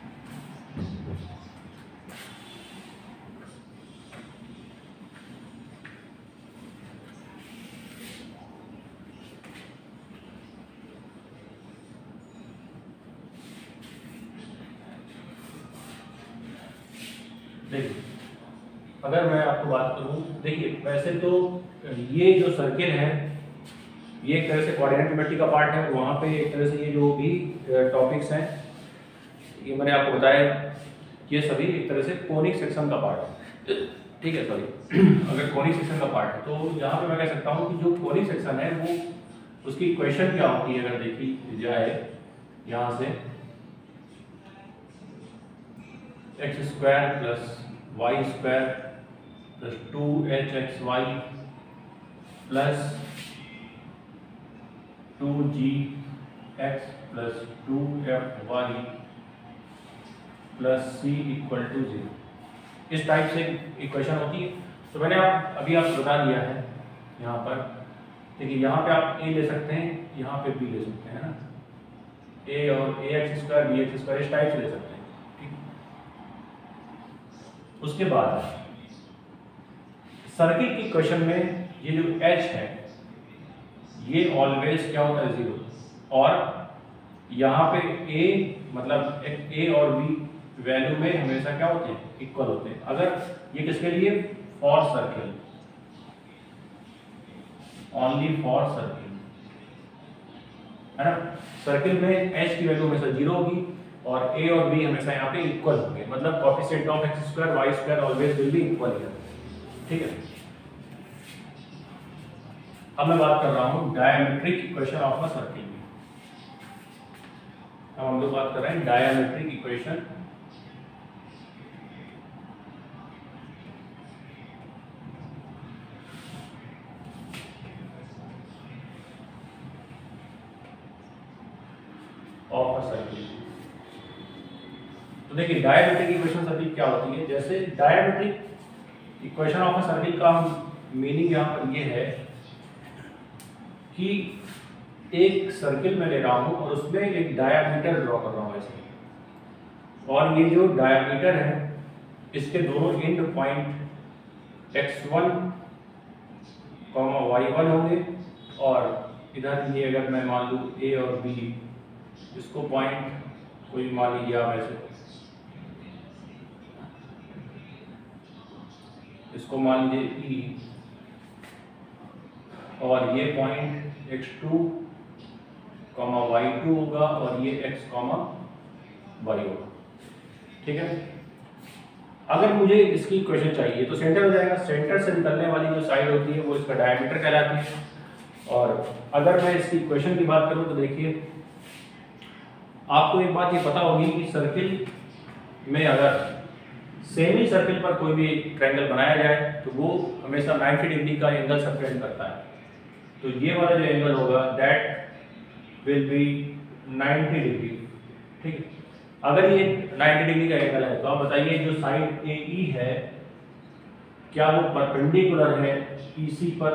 देखिए अगर मैं आपको बात करूं, देखिए वैसे तो ये जो सर्किल है ये एक तरह से कोऑर्डिनेट ज्योमेट्री का पार्ट है, वहाँ पे एक तरह से ये जो भी टॉपिक्स हैं ये मैंने आपको बताया ये सभी एक तरह से कोनिक सेक्शन का पार्ट है, ठीक है। सॉरी अगर कोनिक सेक्शन का पार्ट है तो यहाँ पे मैं कह सकता हूँ कि जो कोनिक सेक्शन है वो उसकी इक्वेशन क्या होती है, अगर देखी जाए यहाँ से x square plus y square plus two h x y plus two g x plus two f y plus c equal to zero, इस टाइप से इक्वेशन होती है। तो मैंने आप अभी आपको बता दिया है यहाँ पर, देखिए यहाँ पे आप ए ले सकते हैं, यहाँ पे बी ले सकते हैं ना, ए और a x square b x square इस टाइप से ले सकते हैं, ठीक। उसके बाद सर्किल की इक्वेशन में ये जो एच है ये ऑलवेज क्या होता है, जीरो, और यहाँ पे ए मतलब ए और बी वैल्यू में हमेशा क्या होते हैं, इक्वल होते हैं। अगर ये किसके लिए, for circle, only for circle, है ना। सर्किल में एच की वैल्यू हमेशा जीरो होगी और ए और बी हमेशा यहाँ पे इक्वल होंगे, मतलब coefficient of x square y square always will be equal here, ठीक है। अब मैं बात कर रहा हूँ diametric equation of a circle में। अब हम लोग बात कर रहे हैं diametric equation of a circle. तो देखिए डायमेट्रिक इक्वेशन सर्किल क्या होती है, जैसे diametric equation of a circle का मीनिंग यहाँ पर ये है कि एक सर्किल में ले रहा हूं और उसमें एक डायामीटर ड्रॉ कर रहा हूं ऐसे, और ये जो डायामीटर है इसके दोनों end point x one comma y one होंगे, और इधर ये अगर मैं मान लूँ ए और बी, इसको पॉइंट कोई मान लीजिए आप ऐसे, इसको मान लीजिए ई, और ये point x two comma y two होगा और ये x कॉमा वाई होगा, ठीक है। अगर मुझे इसकी इक्वेशन चाहिए तो सेंटर हो जाएगा, सेंटर से निकलने वाली जो साइड होती है वो इसका डायमीटर कहलाती है। और अगर मैं इसकी इक्वेशन की बात करूं तो देखिए आपको एक बात ये पता होगी कि सर्किल में अगर सेमी सर्किल पर कोई भी ट्रायंगल बनाया जाए तो वो हमेशा नाइंटी डिग्री का एंगल सबटेंड करता है। तो ये वाला जो एंगल होगा that will be ninety degree, ठीक है। अगर ये नाइंटी डिग्री का एंगल है तो आप बताइए जो साइड ए ई है क्या वो परपेंडिकुलर है ई सी पर,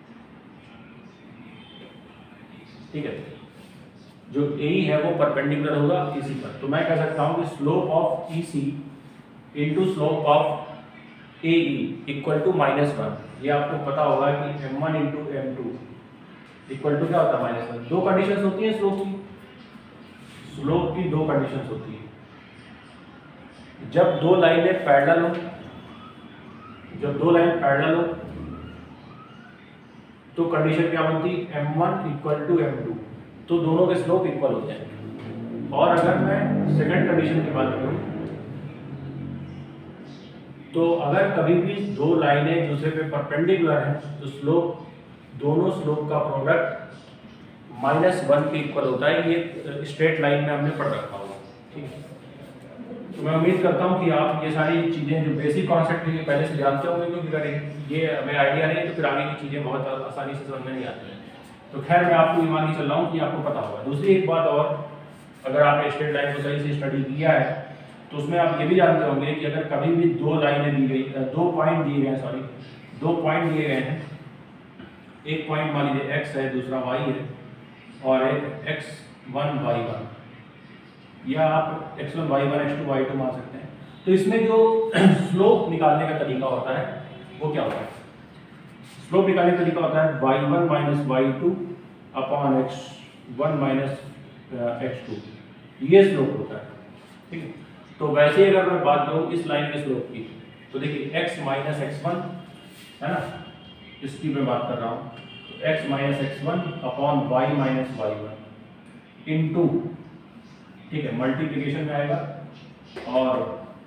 ठीक है। जो ए ई है वो परपेंडिकुलर होगा ई सी पर, तो मैं कह सकता हूं कि slope of E C into slope of A E equal to minus one. ये आपको पता होगा कि m one into m two equal to क्या होता है, माइनस वन। दो कंडीशंस होती हैं स्लोप की, स्लोप की दो कंडीशंस होती है, जब दो लाइनें पैरेलल हो, जब दो लाइन पैरेलल हो तो कंडीशन क्या बनती है, m one equal to m two, तो दोनों के स्लोप इक्वल होते हैं। और अगर मैं सेकंड कंडीशन की बात करूं तो अगर कभी भी दो लाइनें एक दूसरे पे परपेंडिकुलर हैं तो स्लोप, दोनों स्लोप का प्रोडक्ट माइनस वन के इक्वल होता है। ये स्ट्रेट लाइन में हमने पढ़ रखा होगा, ठीक है। तो मैं उम्मीद करता हूँ कि आप ये सारी चीज़ें जो बेसिक कॉन्सेप्ट है पहले से जानते होंगे, क्योंकि अगर ये हमें आइडिया नहीं है तो फिर आगे की चीज़ें बहुत आसानी से समझ में नहीं आती हैं। तो खैर मैं आपको ये मान के चल रहा हूँ कि आपको पता होगा। दूसरी एक बात और, अगर आपने स्ट्रेट लाइन को सही से स्टडी किया है तो उसमें आप ये भी जानते होंगे कि अगर कभी भी दो लाइनें दी गई, दो पॉइंट दिए गए हैं, सॉरी दो पॉइंट दिए गए हैं, एक पॉइंट मान लीजिए x है, दूसरा y है, और एक एक्स वन वाई वन, या आप x one y one x two y two मान सकते हैं। तो इसमें जो स्लोप निकालने का तरीका होता है वो क्या होता है? स्लोप निकालने का तरीका होता है y one minus y two upon x one minus x two, ये स्लोप होता है, ठीक है। तो वैसे ही अगर मैं बात करूँ इस लाइन के स्लोप की, तो देखिए x माइनस एक्स वन है ना, इसकी मैं बात कर रहा हूँ, तो x minus x one upon y minus y one into, ठीक है, मल्टीप्लीकेशन में आएगा और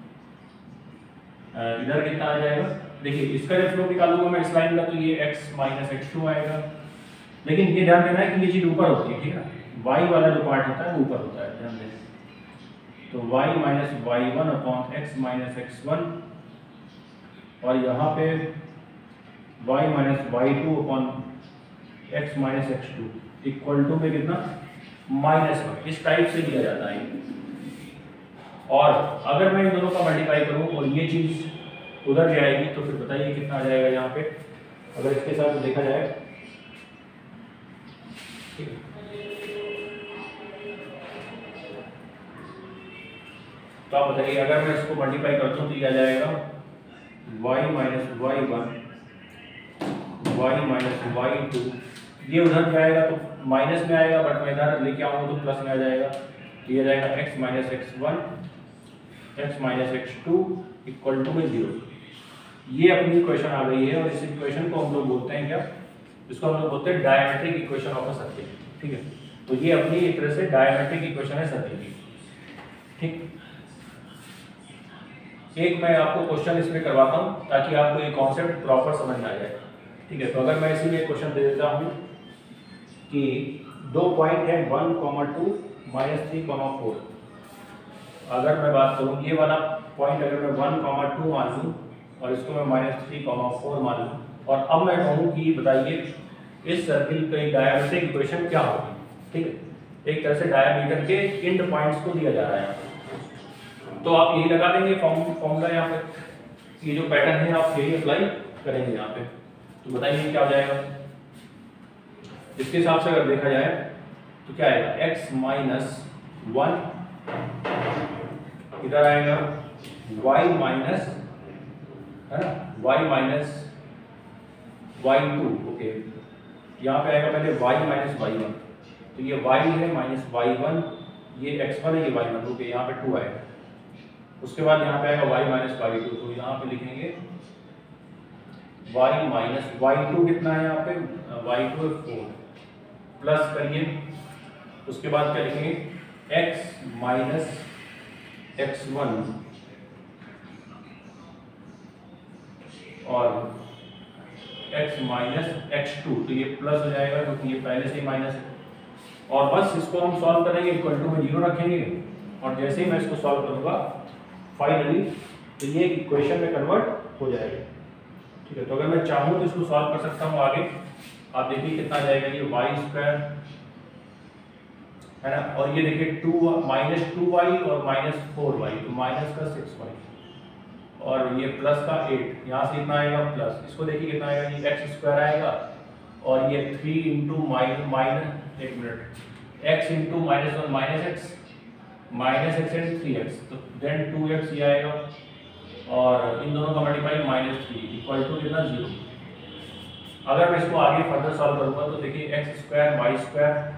इधर कितना आ जाएगा, देखिए इसका जब स्लोप निकालूंगा मैं इस लाइन का तो ये x माइनस एक्स टू आएगा, लेकिन ये ध्यान देना है कि ये चीज ऊपर होती है, ठीक है, y वाला जो पार्ट होता है वो ऊपर होता है, ध्यान देना। तो y minus y one upon x minus x one और यहाँ पे y minus y two upon x minus x two equal to में कितना माइनस वन, इस टाइप से दिया जाता है। और अगर मैं इन दोनों का मल्टीप्लाई करूँ और ये चीज़ उधर जाएगी तो फिर बताइए कितना आ जाएगा यहाँ पे, अगर इसके साथ देखा जाए, ठीक है। तो आप बताइए अगर मैं इसको मल्टीप्लाई करता हूँ तो ये आ जाएगा y minus y one y minus y two, ये उधर जाएगा तो माइनस में आएगा, बट मैं इधर लेके आऊँगा तो प्लस में आ जाएगा, तो ये जाएगा x minus x one x minus x two equal to में जीरो। ये अपनी इक्वेशन आ गई है और इस इक्वेशन को हम लोग बोलते हैं क्या, इसको हम लोग बोलते हैं diametric equation of a circle, ठीक है। तो ये अपनी एक तरह से डायमेट्रिक इक्वेशन है सर्किल की, ठीक। एक मैं आपको क्वेश्चन इसमें करवाता हूँ ताकि आपको ये कॉन्सेप्ट प्रॉपर समझ में आ जाए, ठीक है। तो अगर मैं इसीलिए क्वेश्चन दे देता हूँ कि दो पॉइंट है one comma two minus three comma four, अगर मैं बात करूँ ये वाला पॉइंट अगर मैं वन कॉमा टू मान लूँ और इसको मैं माइनस थ्री कॉमा फोर मान लूँ, और अब मैं कहूँ कि बताइए इस सर्किल की डायमेट्रिक इक्वेशन क्या होगी, ठीक है। एक तरह से डायमीटर के एंड पॉइंट्स को दिया जा रहा है, तो आप यही लगा देंगे फॉर्मूला यहाँ पे, ये जो पैटर्न है आप यही अप्लाई करेंगे यहाँ पे। तो बताइए क्या हो जाएगा, इसके हिसाब से अगर देखा जाए तो क्या आएगा, x माइनस वन इधर आएगा y माइनस, है ना, y minus y two, okay, यहाँ पे आएगा पहले y माइनस वाई वन, तो ये y है माइनस वाई वन, ये एक्स वन है, ये वाई वन, ओके, यहाँ पे टू आएगा। उसके बाद यहाँ पे आएगा y माइनस वाई टू, तो यहाँ पे लिखेंगे y माइनस वाई टू कितना है यहाँ पे, वाई टू है फोर, प्लस करिए, उसके बाद क्या लिखेंगे x माइनस एक्स वन और x माइनस एक्स टू, तो ये प्लस हो जाएगा क्योंकि ये पहले से ही माइनस है, और बस इसको हम सॉल्व करेंगे, इक्वल टू में जीरो रखेंगे, और जैसे ही मैं इसको सॉल्व करूँगा फाइनली तो ये इक्वेशन में कन्वर्ट हो जाएगा, ठीक है। तो अगर मैं चाहूँ तो इसको सॉल्व कर सकता हूँ आगे, आप देखिए कितना आ जाएगा, ये वाई स्क्वायर है ना, और ये देखिए टू माइनस टू वाई और माइनस फोर वाई, तो माइनस का सिक्स वाई और ये प्लस का एट, यहाँ से कितना आएगा प्लस, इसको देखिए कितना आएगा, ये एक्स स्क्वायर आएगा और ये थ्री इंटू माइनस माइनस एक minute x into minus one minus x minus x and three x, तो देन टू एक्स ये आएगा और इन दोनों का multiply minus three equal to कितना जीरो। अगर मैं इसको आगे फर्दर सॉल्व करूँगा तो देखिए x square y square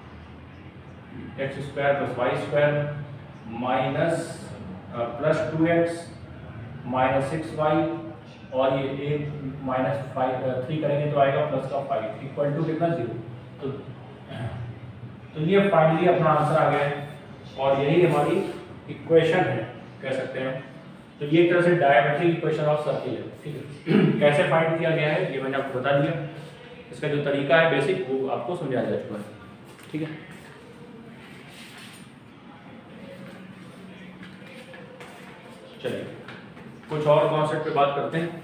x square plus y square minus plus two x minus six y और ये एक माइनस फाइव थ्री करेंगे तो आएगा प्लस का फाइव इक्वल टू कितना जीरो। तो तो ये फाइनली अपना आंसर आ गया है और यही हमारी इक्वेशन है कह सकते हैं। तो ये एक तरह से डायमेट्रिक इक्वेशन ऑफ सर्किल है, ठीक है। कैसे फाइंड किया गया है ये मैंने आपको बता दिया, इसका जो तरीका है बेसिक वो आपको समझाया जा चुका है, ठीक है। चलिए कुछ और कॉन्सेप्ट पे बात करते हैं।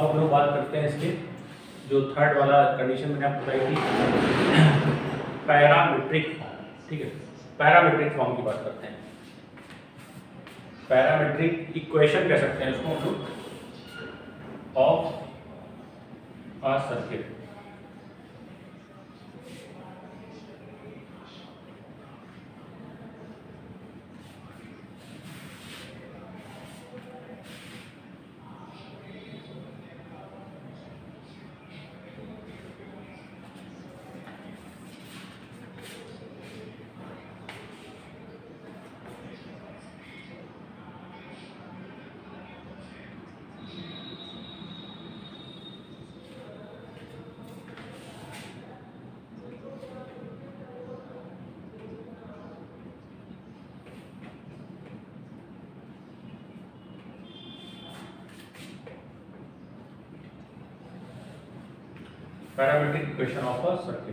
हम लोग बात करते हैं इसके जो थर्ड वाला कंडीशन मैंने आपको बताई थी, पैरामीट्रिक फॉर्म। ठीक है, पैरामीट्रिक फॉर्म की बात करते हैं। पैरामीट्रिक इक्वेशन कह सकते हैं इसको हम लोग of a circuit. Parametric equation of a circuit.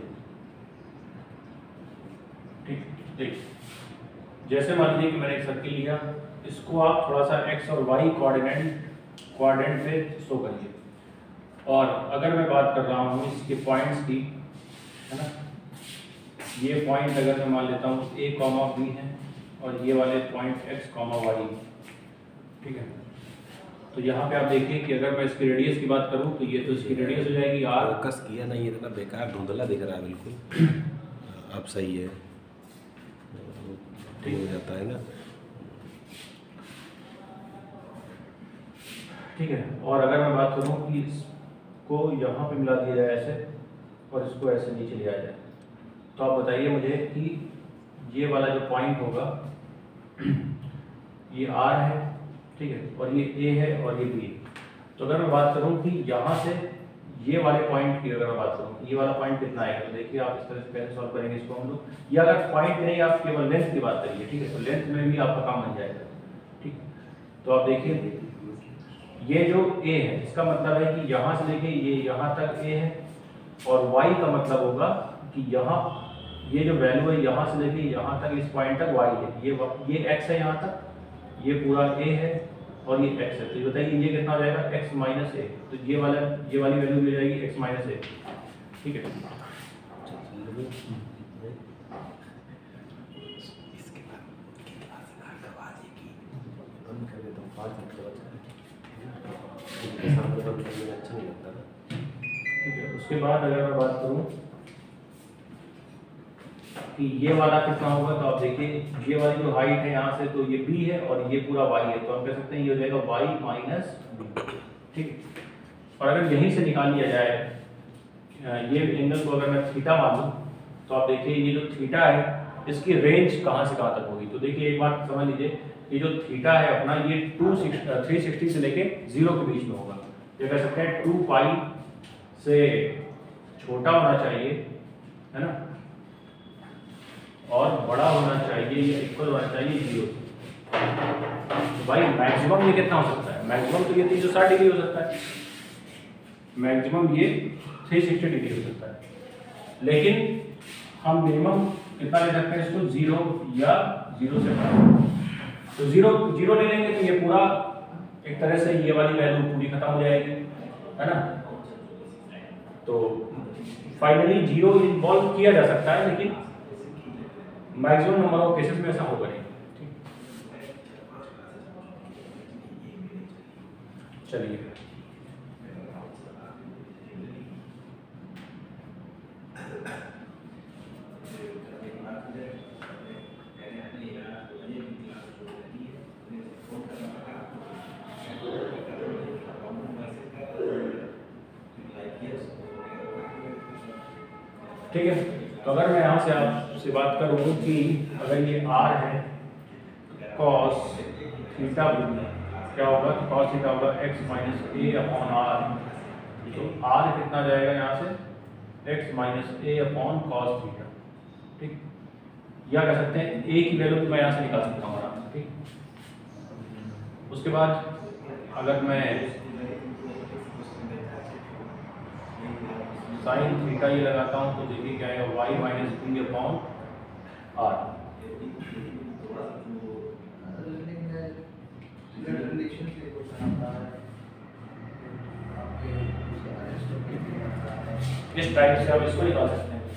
ठीक, देख जैसे मान लीजिए कि मैंने एक सर्किल लिया, इसको आप थोड़ा सा एक्स और वाई कोऑर्डिनेट कोऑर्डिनेट पे शो करिए। और अगर मैं बात कर रहा हूँ इसके पॉइंट्स की, है ना, ये पॉइंट अगर मैं मान लेता हूँ ए कॉमा बी है और ये वाले पॉइंट एक्स कॉमा वाई। ठीक है, तो यहाँ पे आप देखिए कि अगर मैं इसकी रेडियस की बात करूँ तो ये तो इसकी रेडियस हो जाएगी आर। फोकस किया नहीं, ये इतना बेकार धुंधला दिख रहा है बिल्कुल। अब सही है, ठीक हो जाता है ना। ठीक है, और अगर मैं बात करूँ कि इसको यहाँ पे मिला दिया जाए ऐसे और इसको ऐसे नीचे लिया जाए, तो आप बताइए मुझे कि ये वाला जो पॉइंट होगा ये आर है, ठीक है, और ये ए है और ये बी है। तो अगर मैं बात करूं कि यहाँ से ये वाले पॉइंट की अगर मैं बात करूं, ये वाला पॉइंट कितना आएगा, तो देखिए आप इस तरह से कैसे सॉल्व करेंगे इसको हम लोग। या अगर पॉइंट नहीं, आप केवल लेंथ की बात करिए, ठीक है, तो लेंथ में भी आपका काम बन जाएगा। ठीक, तो आप देखिए ये जो ए है इसका मतलब है कि यहाँ से लेके ये यहाँ तक ए है, और वाई का मतलब होगा कि यहाँ ये जो वैल्यू है यहाँ से लेके यहाँ तक इस पॉइंट तक वाई है, ये ये एक्स है यहाँ तक, ये पूरा ए है और ये x है। तो ये बताइए ये कितना हो जाएगा, x माइनस ए। तो ये वाला ये वाली वैल्यू भी हो जाएगी x माइनस ए। ठीक है, इसके बाद कितना से करवा देगी हम कर देता हूँ पाँच मिनट के बाद सामने बंद करने में अच्छा नहीं लगता ना। ठीक है, उसके बाद अगर मैं बात करूँ कि ये वाला कितना होगा, तो आप देखिए ये वाली जो हाइट है यहाँ से, तो ये b है और ये पूरा y है, तो हम कह सकते हैं ये हो जाएगा y माइनस बी। ठीक, और अगर यहीं से निकाल लिया जाए ये एंगल को अगर मैं थीटा मान लूँ, तो आप देखिए ये जो थीटा है इसकी रेंज कहाँ से कहाँ तक होगी। तो देखिए एक बात समझ लीजिए, ये जो थीटा है अपना ये टू सिक्स थ्री सिक्सटी से लेके जीरो के बीच में होगा। ये कह सकते हैं टू पाई से छोटा होना चाहिए, है ना, और बड़ा होना चाहिए या इक्वल होना चाहिए जीरो से। भाई मैक्सिमम ये कितना हो सकता है, मैक्सिमम तो ये तीन सौ साठ डिग्री हो सकता है, मैक्सिमम ये तीन सौ साठ डिग्री हो सकता है, लेकिन हम मिनिमम कितना ले सकते हैं इसको, जीरो या जीरो से बड़ा। तो जीरो जीरो ले लेंगे तो ये पूरा एक तरह से ये वाली वैल्यू पूरी खत्म हो जाएगी, है ना। तो फाइनली जीरो इन्वॉल्व किया जा सकता है, लेकिन मैक्सिमम नंबर ऑफ केसेस में ऐसा होगा नहीं। चलिए ठीक है, तो अगर मैं यहाँ से आपसे बात करूँ कि अगर ये r है cos थीटा क्या होगा, तो cos थीटा होगा x minus a upon r. तो r कितना जाएगा यहाँ से, x minus a upon cos theta. ठीक, या कह सकते हैं a की वैल्यू भी मैं यहाँ से निकाल सकता हूँ आराम से। ठीक, उसके बाद अगर मैं साइन थीटा ये लगाता हूँ तो देखिए क्या आएगा, y minus b upon r. इस टाइप से आप इसको निकाल सकते हैं।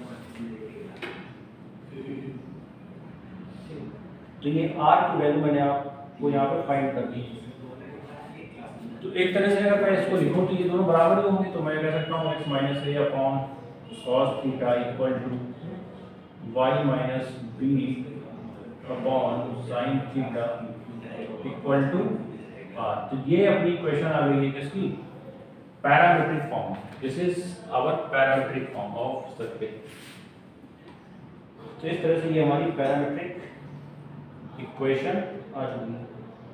तो ये आर की वैल्यू मैंने आपको यहाँ पे फाइंड कर दी। तो एक तरह से अगर मैं इसको लिखूं तो ये दोनों बराबर ही होंगे, तो मैं कह सकता हूँ x minus a upon cos theta equal to y minus b upon sine theta equal to r. तो ये अपनी इक्वेशन आ गई है किसकी, parametric form. This is our parametric form of circle. तो इस तरह से ये हमारी पैरामीट्रिक इक्वेशन आ चुकी है।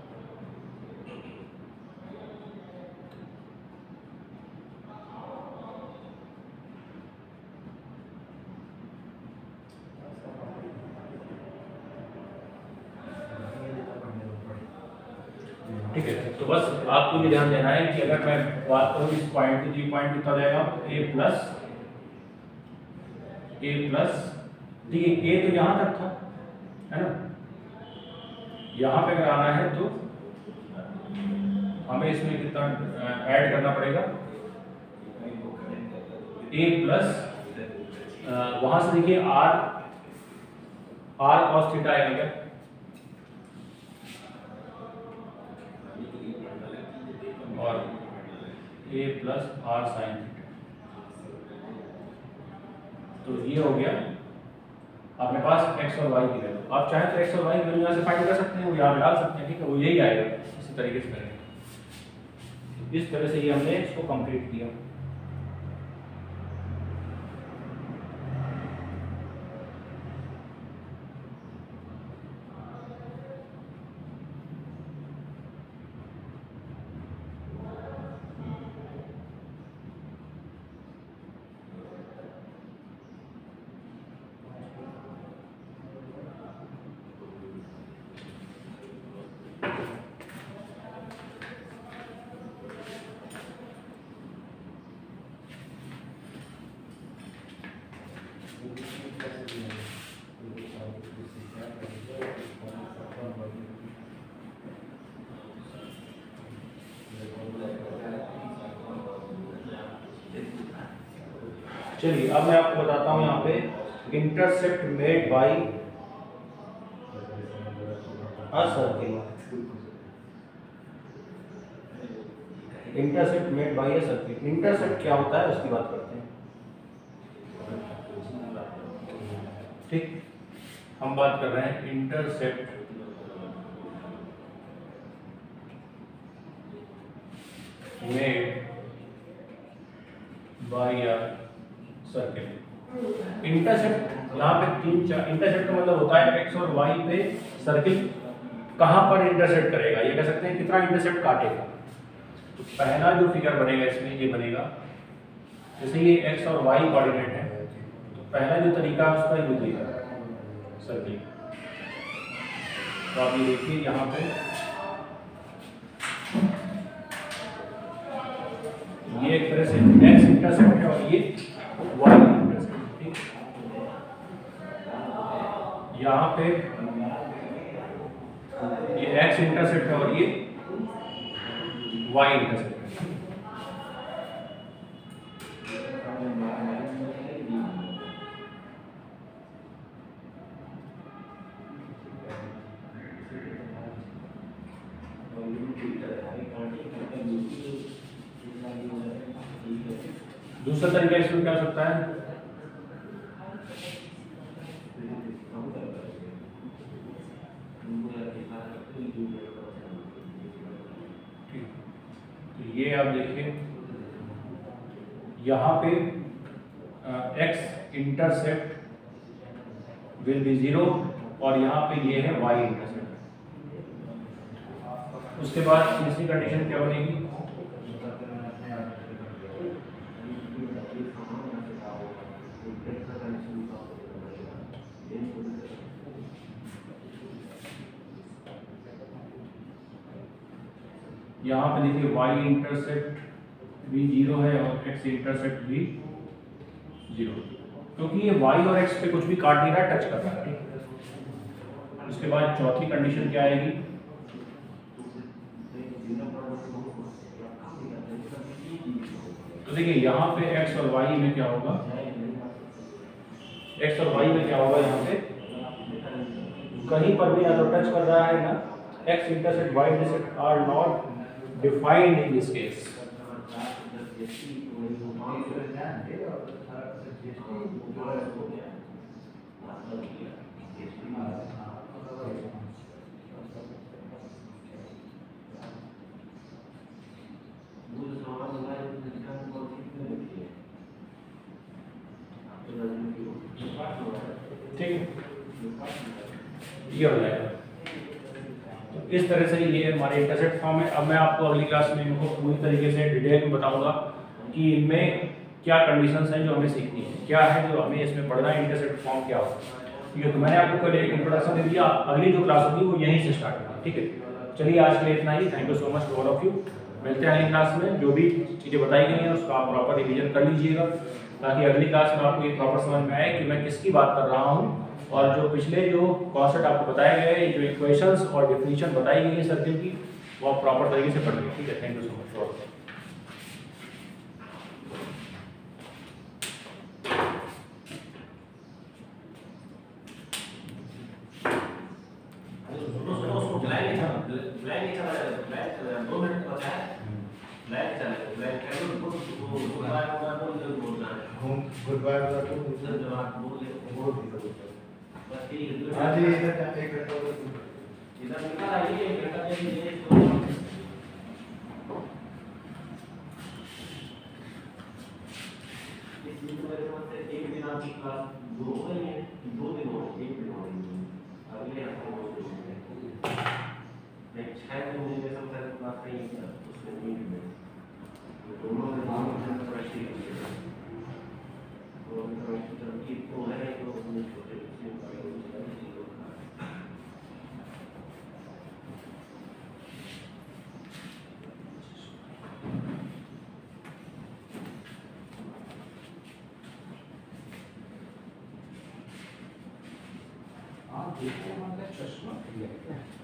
ठीक है, तो बस आपको ये ध्यान देना है कि अगर मैं बात करूं इस पॉइंट की, तो पॉइंट कितना जाएगा, a प्लस ए प्लस, ठीक है, a तो यहां तक था, है ना। यहाँ पे अगर आना है तो हमें इसमें कितना ऐड करना पड़ेगा, a प्लस वहां से देखिए r r cos थीटा आएगा क्या, और a plus r sine theta. तो ये हो गया अपने पास x और y की वैल्यू। आप चाहें तो x और y की वैल्यू यहाँ से फाइंड कर सकते हैं, वो यहाँ डाल सकते हैं, ठीक है, वो यही आएगा। इसी तरीके से करेंगे। इस तरह से ये हमने इसको कंप्लीट किया। चलिए अब मैं आपको बताता हूं यहाँ पे intercept made by a circle. Intercept made by a circle, intercept क्या होता है उसकी बात करते हैं। ठीक, हम बात कर रहे हैं intercept made by a circle. Intercept यहाँ पे तीन चार, इंटरसेप्ट का मतलब होता है एक्स और वाई पे सर्किल कहाँ पर इंटरसेप्ट करेगा, ये कह सकते हैं कितना इंटरसेप्ट काटेगा। तो पहला जो फिगर बनेगा इसमें ये बनेगा, जैसे ये एक्स और वाई कोऑर्डिनेट है, तो पहला जो तरीका है उसका ये देगा सर्किल। तो आप ये देखिए यहाँ पे ये एक तरह से एक्स इंटरसेप्ट है और ये वाई इंटरसेप्ट, ठीक। यहाँ पे ये एक्स इंटरसेप्ट है और ये वाई इंटरसेप्ट है। दूसरा तरीका इसमें क्या हो सकता है, तो ये आप देखिए यहाँ पे x intercept will be zero और यहाँ पे ये है वाई इंटरसेप्ट। उसके बाद तीसरी कंडीशन क्या बनेगी, यहाँ पे देखिए y इंटरसेप्ट भी जीरो है और x इंटरसेप्ट भी जीरो, क्योंकि ये y और x पे कुछ भी काट नहीं रहा, टच कर रहा है, ठीक। उसके बाद चौथी कंडीशन क्या आएगी, तो देखिए यहाँ पे x और y में क्या होगा, x और y में क्या होगा, यहाँ पे कहीं पर भी ना तो टच कर रहा है ना, x intersect y intersect are not defined in this case. ठीक, ये हो जाएगा। तो इस तरह से ये हमारे इंटरसेक्ट फॉर्म है। अब मैं आपको अगली क्लास में इनको पूरी तरीके से डिटेल में बताऊंगा कि इनमें क्या कंडीशंस हैं जो हमें सीखनी है, क्या है जो हमें इसमें पढ़ना है, इंटरसेक्ट फॉर्म क्या होता है। ठीक है, तो मैंने आपको पहले एक इंट्रोडक्शन दे दिया, अगली जो क्लास होगी वो यहीं से स्टार्ट होगी। ठीक है, चलिए आज के लिए इतना ही। Thank you so much to all of you. मिलते हैं अगली क्लास में। जो भी चीज़ें बताई गई हैं उसका आप प्रॉपर रिविजन कर लीजिएगा, ताकि अगली क्लास में आपको ये प्रॉपर समझ में आए कि मैं किसकी बात कर रहा हूँ, और जो पिछले जो कॉन्सेप्ट आपको बताए गए, जो इक्वेशंस और डेफिनेशन बताई गई है सर्किल की, वो आप प्रॉपर तरीके से पढ़ लीजिए। ठीक है, थैंक यू सो मच। देखो हमारा चश्मा